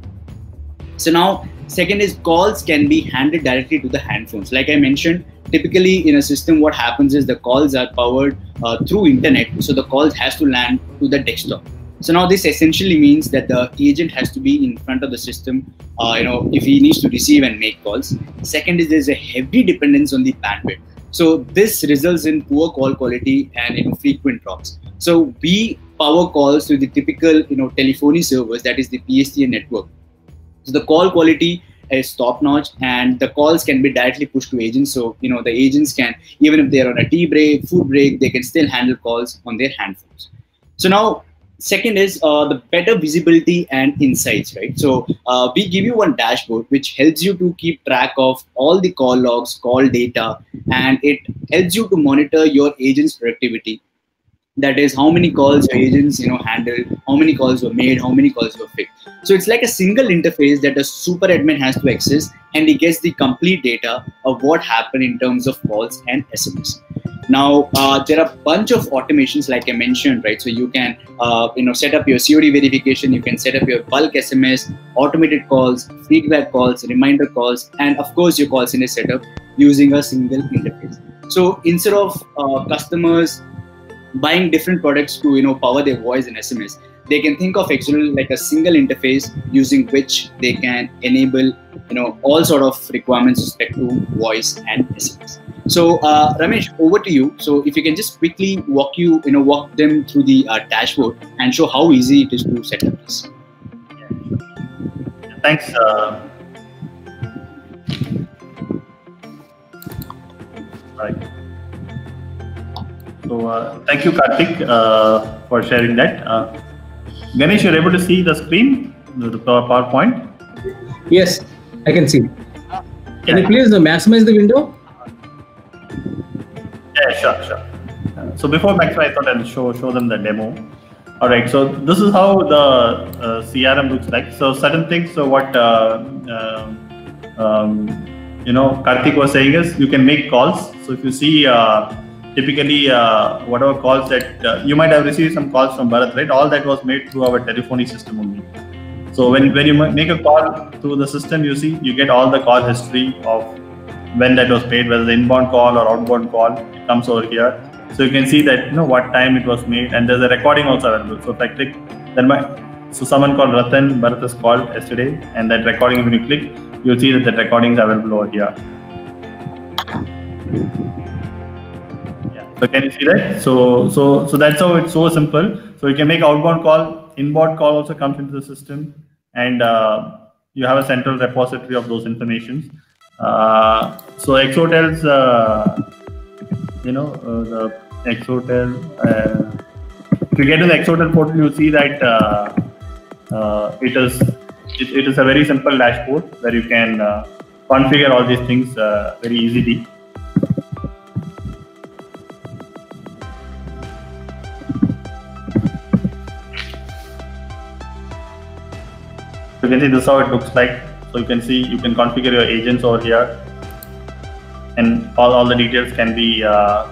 Speaker 6: So now second is calls can be handed directly to the handphones. Like I mentioned, typically in a system what happens is the calls are powered through internet, so the calls has to land to the desktop. So now this essentially means that the agent has to be in front of the system, if he needs to receive and make calls. Second is there's a heavy dependence on the bandwidth. So this results in poor call quality and frequent drops. So we power calls to the typical telephony servers, that is the PSTN network. So the call quality is top notch, and the calls can be directly pushed to agents. So the agents can, even if they're on a tea break, food break, they can still handle calls on their handphones. So now second is the better visibility and insights, right? So we give you one dashboard which helps you to keep track of all the call logs, call data, and it helps you to monitor your agent's productivity. That is how many calls your agents handled, how many calls were made, how many calls were fixed. So it's like a single interface that a super admin has to access, and he gets the complete data of what happened in terms of calls and SMS. Now, there are a bunch of automations, like I mentioned, right? So you can, set up your COD verification, you can set up your bulk SMS, automated calls, feedback calls, reminder calls, and of course your call center setup using a single interface. So instead of customers buying different products to power their voice and SMS, they can think of Exotel like a single interface using which they can enable all sort of requirements with respect to voice and SMS. So Ramesh, over to you. So if you can just quickly walk them through the dashboard and show how easy it is to set up this.
Speaker 1: Thanks. Right. So thank you, Karthik, for sharing that. Ganesh, you're able to see the screen, the PowerPoint?
Speaker 7: Yes, I can see. Can you please maximize the window?
Speaker 1: Yeah, sure. So before maximize, I thought I'll show them the demo. All right, so this is how the CRM looks like. So certain things. So what Karthik was saying is you can make calls. So if you see typically whatever calls that you might have received some calls from Bharat, right? All that was made through our telephony system only. So when you make a call through the system, you get all the call history of when that was made, whether the inbound call or outbound call, it comes over here. So you can see that what time it was made, and there's a recording also available. So if I click, so someone called Ratan, Bharat has called yesterday, and that recording, when you click, you'll see that the recording is available over here. Yeah. So can you see that? So that's how it's so simple. So you can make outbound call, inbound call also comes into the system, and you have a central repository of those informations. So Exotel's, the Exotel. If you get to the Exotel portal, you'll see that it is a very simple dashboard where you can configure all these things very easily. you can see this is how it looks like. So you can see, you can configure your agents over here, and all the details can be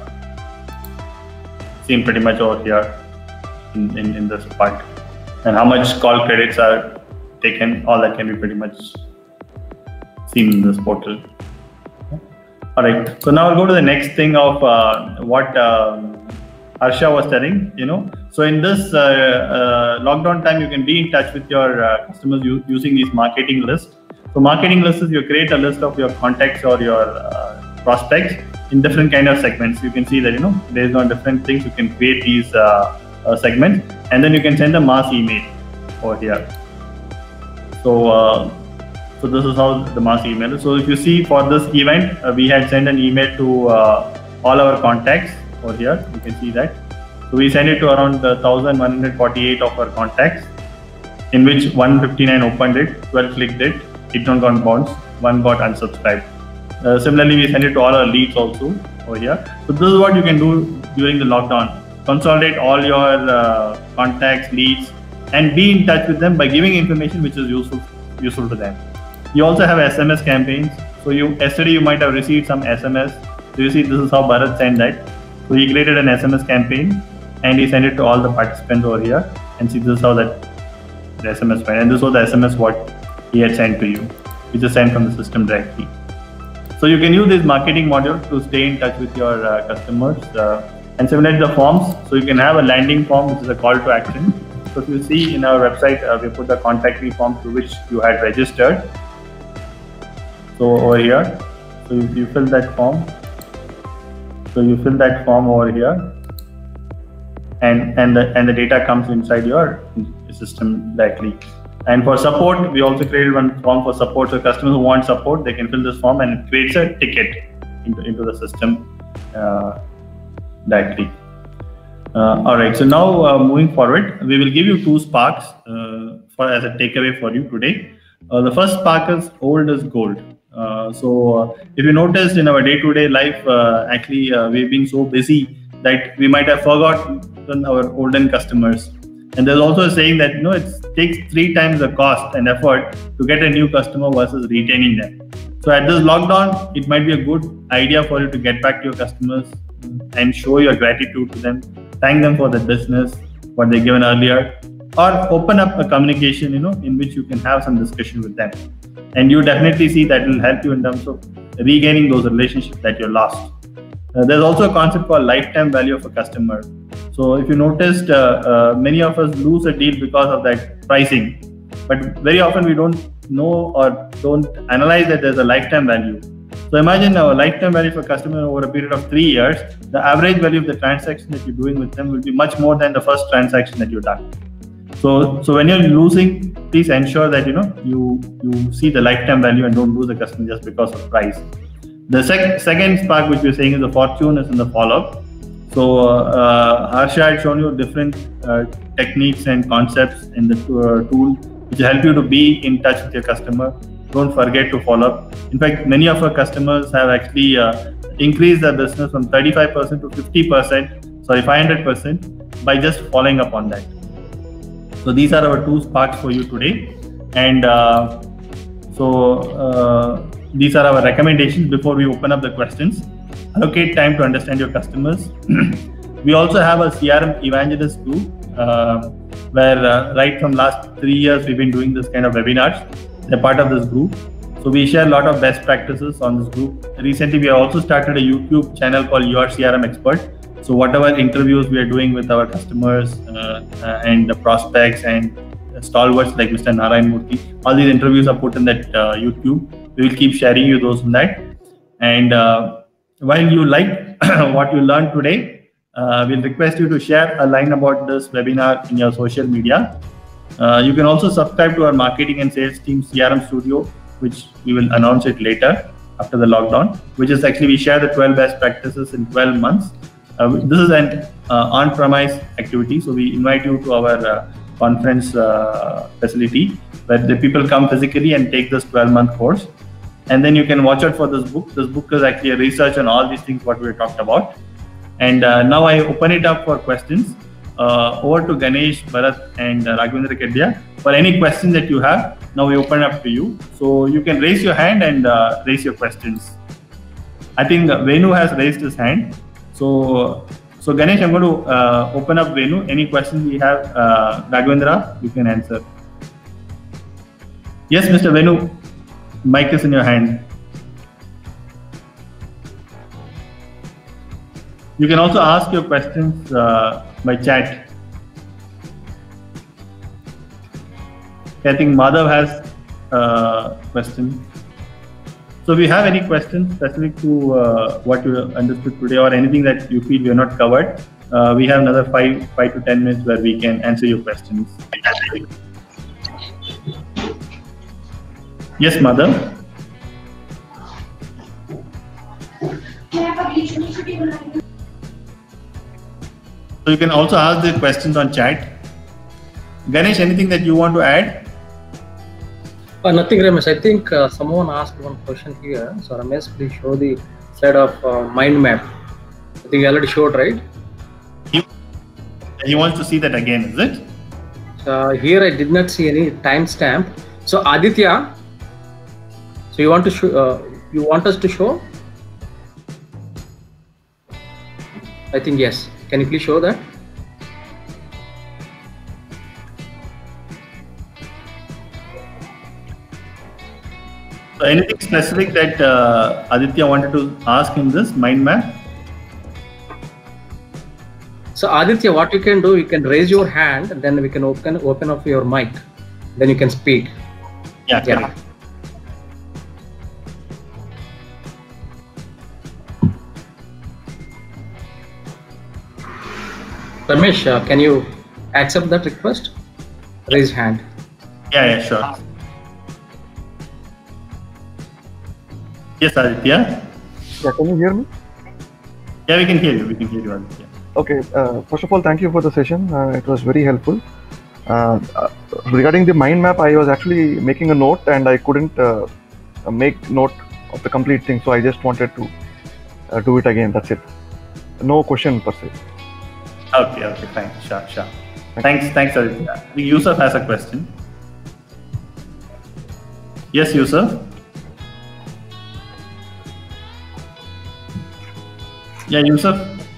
Speaker 1: seen pretty much over here in this part, and how much call credits are taken, all that can be pretty much seen in this portal. All right, so now I'll go to the next thing of what Harsha was telling, So in this lockdown time, you can be in touch with your customers using these marketing lists. So marketing lists is you create a list of your contacts or your prospects in different kind of segments. You can see that, based on different things, you can create these segments, and then you can send a mass email over here. So this is how the mass email is. So if you see for this event, we had sent an email to all our contacts over here. You can see that. So we sent it to around 1,148 of our contacts, in which 159 opened it, 12 clicked it, 8 got bounced, 1 got unsubscribed. Similarly, we send it to all our leads also over here. So this is what you can do during the lockdown. Consolidate all your contacts, leads, and be in touch with them by giving information which is useful to them. You also have SMS campaigns. So yesterday you might have received some SMS. So you see, this is how Bharat sent that. So he created an SMS campaign and he sent it to all the participants over here. And see, this is how the SMS went. And this was the SMS what he had sent to you, which is sent from the system directly. So you can use this marketing module to stay in touch with your customers. And similarly, the forms. So you can have a landing form, which is a call to action. So if you see in our website, we put the contact me form through which you had registered. So over here, so you fill that form. So you fill that form over here, and the data comes inside your system directly. And for support, we also created one form for support. So customers who want support, they can fill this form, and it creates a ticket into the system directly. All right. So now moving forward, we will give you 2 sparks as a takeaway for you today. The first spark is old is gold. So if you noticed in our day-to-day life, actually we've been so busy that we might have forgotten our olden customers. And there's also a saying that it takes 3 times the cost and effort to get a new customer versus retaining them. So at this lockdown, it might be a good idea for you to get back to your customers and show your gratitude to them, thank them for the business, what they've given earlier, or open up a communication, in which you can have some discussion with them. And you definitely see that will help you in terms of regaining those relationships that you lost. There's also a concept called lifetime value of a customer. So if you noticed, many of us lose a deal because of that pricing, but very often we don't know or don't analyze that there's a lifetime value. So imagine a lifetime value for a customer over a period of 3 years. The average value of the transaction that you're doing with them will be much more than the first transaction that you've done. So when you're losing, please ensure that you see the lifetime value and don't lose the customer just because of price. The second spark which we're saying is the fortune is in the follow-up. So Harsha had shown you different techniques and concepts in the tool which help you to be in touch with your customer. Don't forget to follow up. In fact, many of our customers have actually increased their business from 35% to 500% by just following up on that. So these are our 2 sparks for you today. And these are our recommendations before we open up the questions. Allocate time to understand your customers. We also have a CRM evangelist group where right from last 3 years we've been doing this kind of webinars. They're part of this group. So we share a lot of best practices on this group. Recently, we have also started a YouTube channel called Your CRM Expert. So whatever interviews we are doing with our customers and the prospects and stalwarts like Mr. Narayan Murthy, all these interviews are put in that YouTube. We will keep sharing you those in that. And while you like what you learned today, we'll request you to share a line about this webinar in your social media. You can also subscribe to our marketing and sales team CRM Studio, which we will announce it later after the lockdown, which is actually we share the 12 best practices in 12 months. This is an on-premise activity, so we invite you to our conference facility where the people come physically and take this 12-month course. And then you can watch out for this book. This book is actually a research on all these things what we talked about. And now I open it up for questions. Over to Ganesh, Bharat and Raghavendra Kedia. For any questions that you have, now we open up to you. So you can raise your hand and raise your questions. I think Venu has raised his hand. So Ganesh, I'm going to open up Venu. Any questions we have, Raghavendra, you can answer. Yes, Mr. Venu, mic is in your hand. You can also ask your questions by chat. I think Madhav has a question. So if you have any questions specific to what you understood today or anything that you feel we have not covered, we have another 5 to 10 minutes where we can answer your questions. Yes, Madhav. So you can also ask the questions on chat. Ganesh, anything that you want to add?
Speaker 7: Nothing, Ramesh. I think someone asked one question here. So Ramesh, please show the slide of mind map. I think you already showed, right?
Speaker 1: He wants to see that again, is it?
Speaker 7: Here I did not see any timestamp. So Aditya, so you want to show? You want us to show? I think yes. Can you please show that?
Speaker 1: So anything specific that Aditya wanted to ask in this mind map?
Speaker 7: So Aditya, what you can do, you can raise your hand, and then we can open up your mic. Then you can speak.
Speaker 1: Yeah, correct.
Speaker 7: Ramesh, can you accept that request? Raise hand.
Speaker 1: Yeah, sure. Yes, Aditya.
Speaker 8: Yeah, can you hear me?
Speaker 1: Yeah, we can hear you. We can hear you, Aditya.
Speaker 8: Okay. First of all, thank you for the session. It was very helpful. Regarding the mind map, I was actually making a note and I couldn't make note of the complete thing. So I just wanted to do it again. That's it. No question per se.
Speaker 1: Okay, fine. Sure. Thanks, Aditya. I think Yusuf has a question. Yes, Yusuf. Yeah, Yusuf.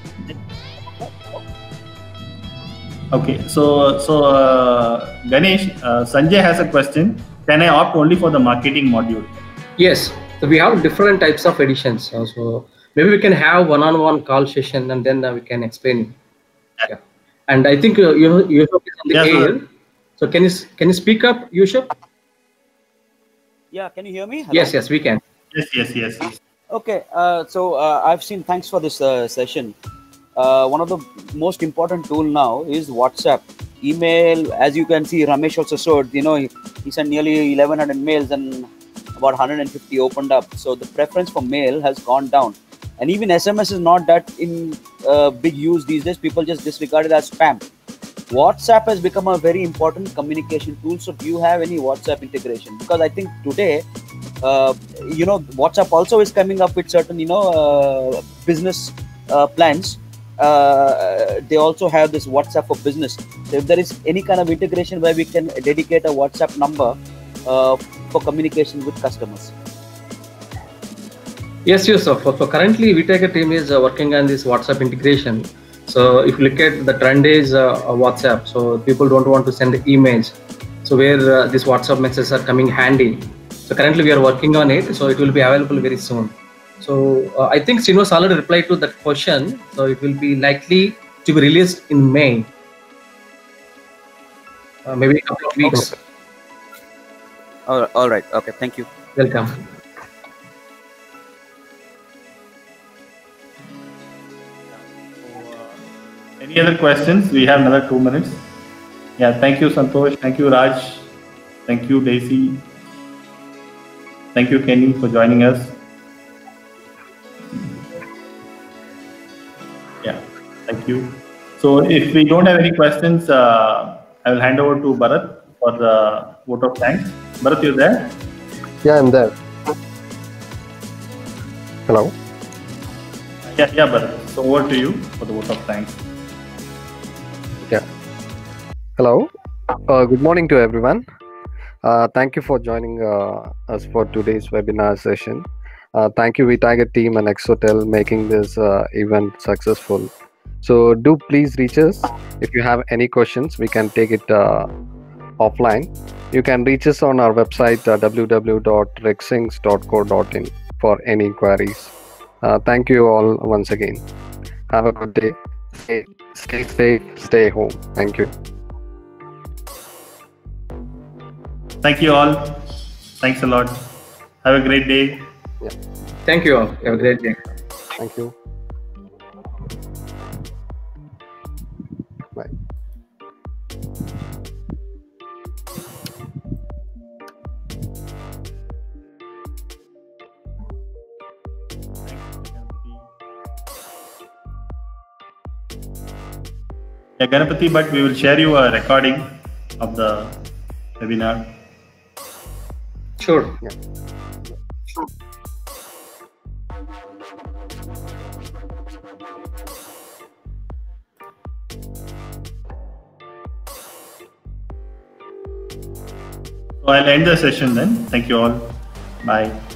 Speaker 1: Okay, so Ganesh, Sanjay has a question. Can I opt only for the marketing module?
Speaker 7: Yes. So we have different types of editions. So maybe we can have one-on-one call session, and then we can explain. Yeah. And I think Yusuf is on the air. So can you speak up, Yusuf?
Speaker 9: Yeah. Can you hear me? Hello?
Speaker 7: Yes, we can.
Speaker 1: Yes.
Speaker 9: Okay. So I've seen. Thanks for this session. One of the most important tool now is WhatsApp. Email, as you can see, Ramesh also showed. He sent nearly 1,100 mails and about 150 opened up. So the preference for mail has gone down. And even SMS is not that in big use these days. People just disregard it as spam. WhatsApp has become a very important communication tool. So do you have any WhatsApp integration? Because I think today, WhatsApp also is coming up with certain, business plans. They also have this WhatsApp for business. So if there is any kind of integration where we can dedicate a WhatsApp number for communication with customers.
Speaker 7: Yes, Yusuf. So currently, Vitaker team is working on this WhatsApp integration. So if you look at the trend is WhatsApp. So people don't want to send emails. So where these WhatsApp messages are coming handy. So currently we are working on it. So it will be available very soon. So I think Srinivas already replied to that question. So it will be likely to be released in May. Maybe a couple of weeks.
Speaker 9: Okay. All right. Okay. Thank you.
Speaker 7: Welcome.
Speaker 1: Any other questions? We have another 2 minutes. Yeah, thank you, Santosh. Thank you, Raj. Thank you, Daisy. Thank you, Kenny, for joining us. Yeah, thank you. So if we don't have any questions, I will hand over to Bharat for the vote of thanks. Bharat, you there?
Speaker 3: Yeah, I'm there. Hello?
Speaker 1: Yeah, Bharat. So over to you for the vote of thanks.
Speaker 3: Yeah. Hello. Good morning to everyone. Thank you for joining us for today's webinar session. Thank you, VTiger team and Exotel, making this event successful. So do please reach us if you have any questions. We can take it offline. You can reach us on our website www.rexings.co.in for any inquiries. Thank you all once again. Have a good day. Stay safe, stay home. Thank you.
Speaker 1: Thank you all. Thanks a lot. Have a great day.
Speaker 3: Yeah.
Speaker 7: Thank you all. Have a great day.
Speaker 3: Thank you. Bye.
Speaker 1: Yeah, Ganapati, but we will share you a recording of the webinar.
Speaker 7: Sure.
Speaker 3: Yeah.
Speaker 1: So I'll end the session then. Thank you all. Bye.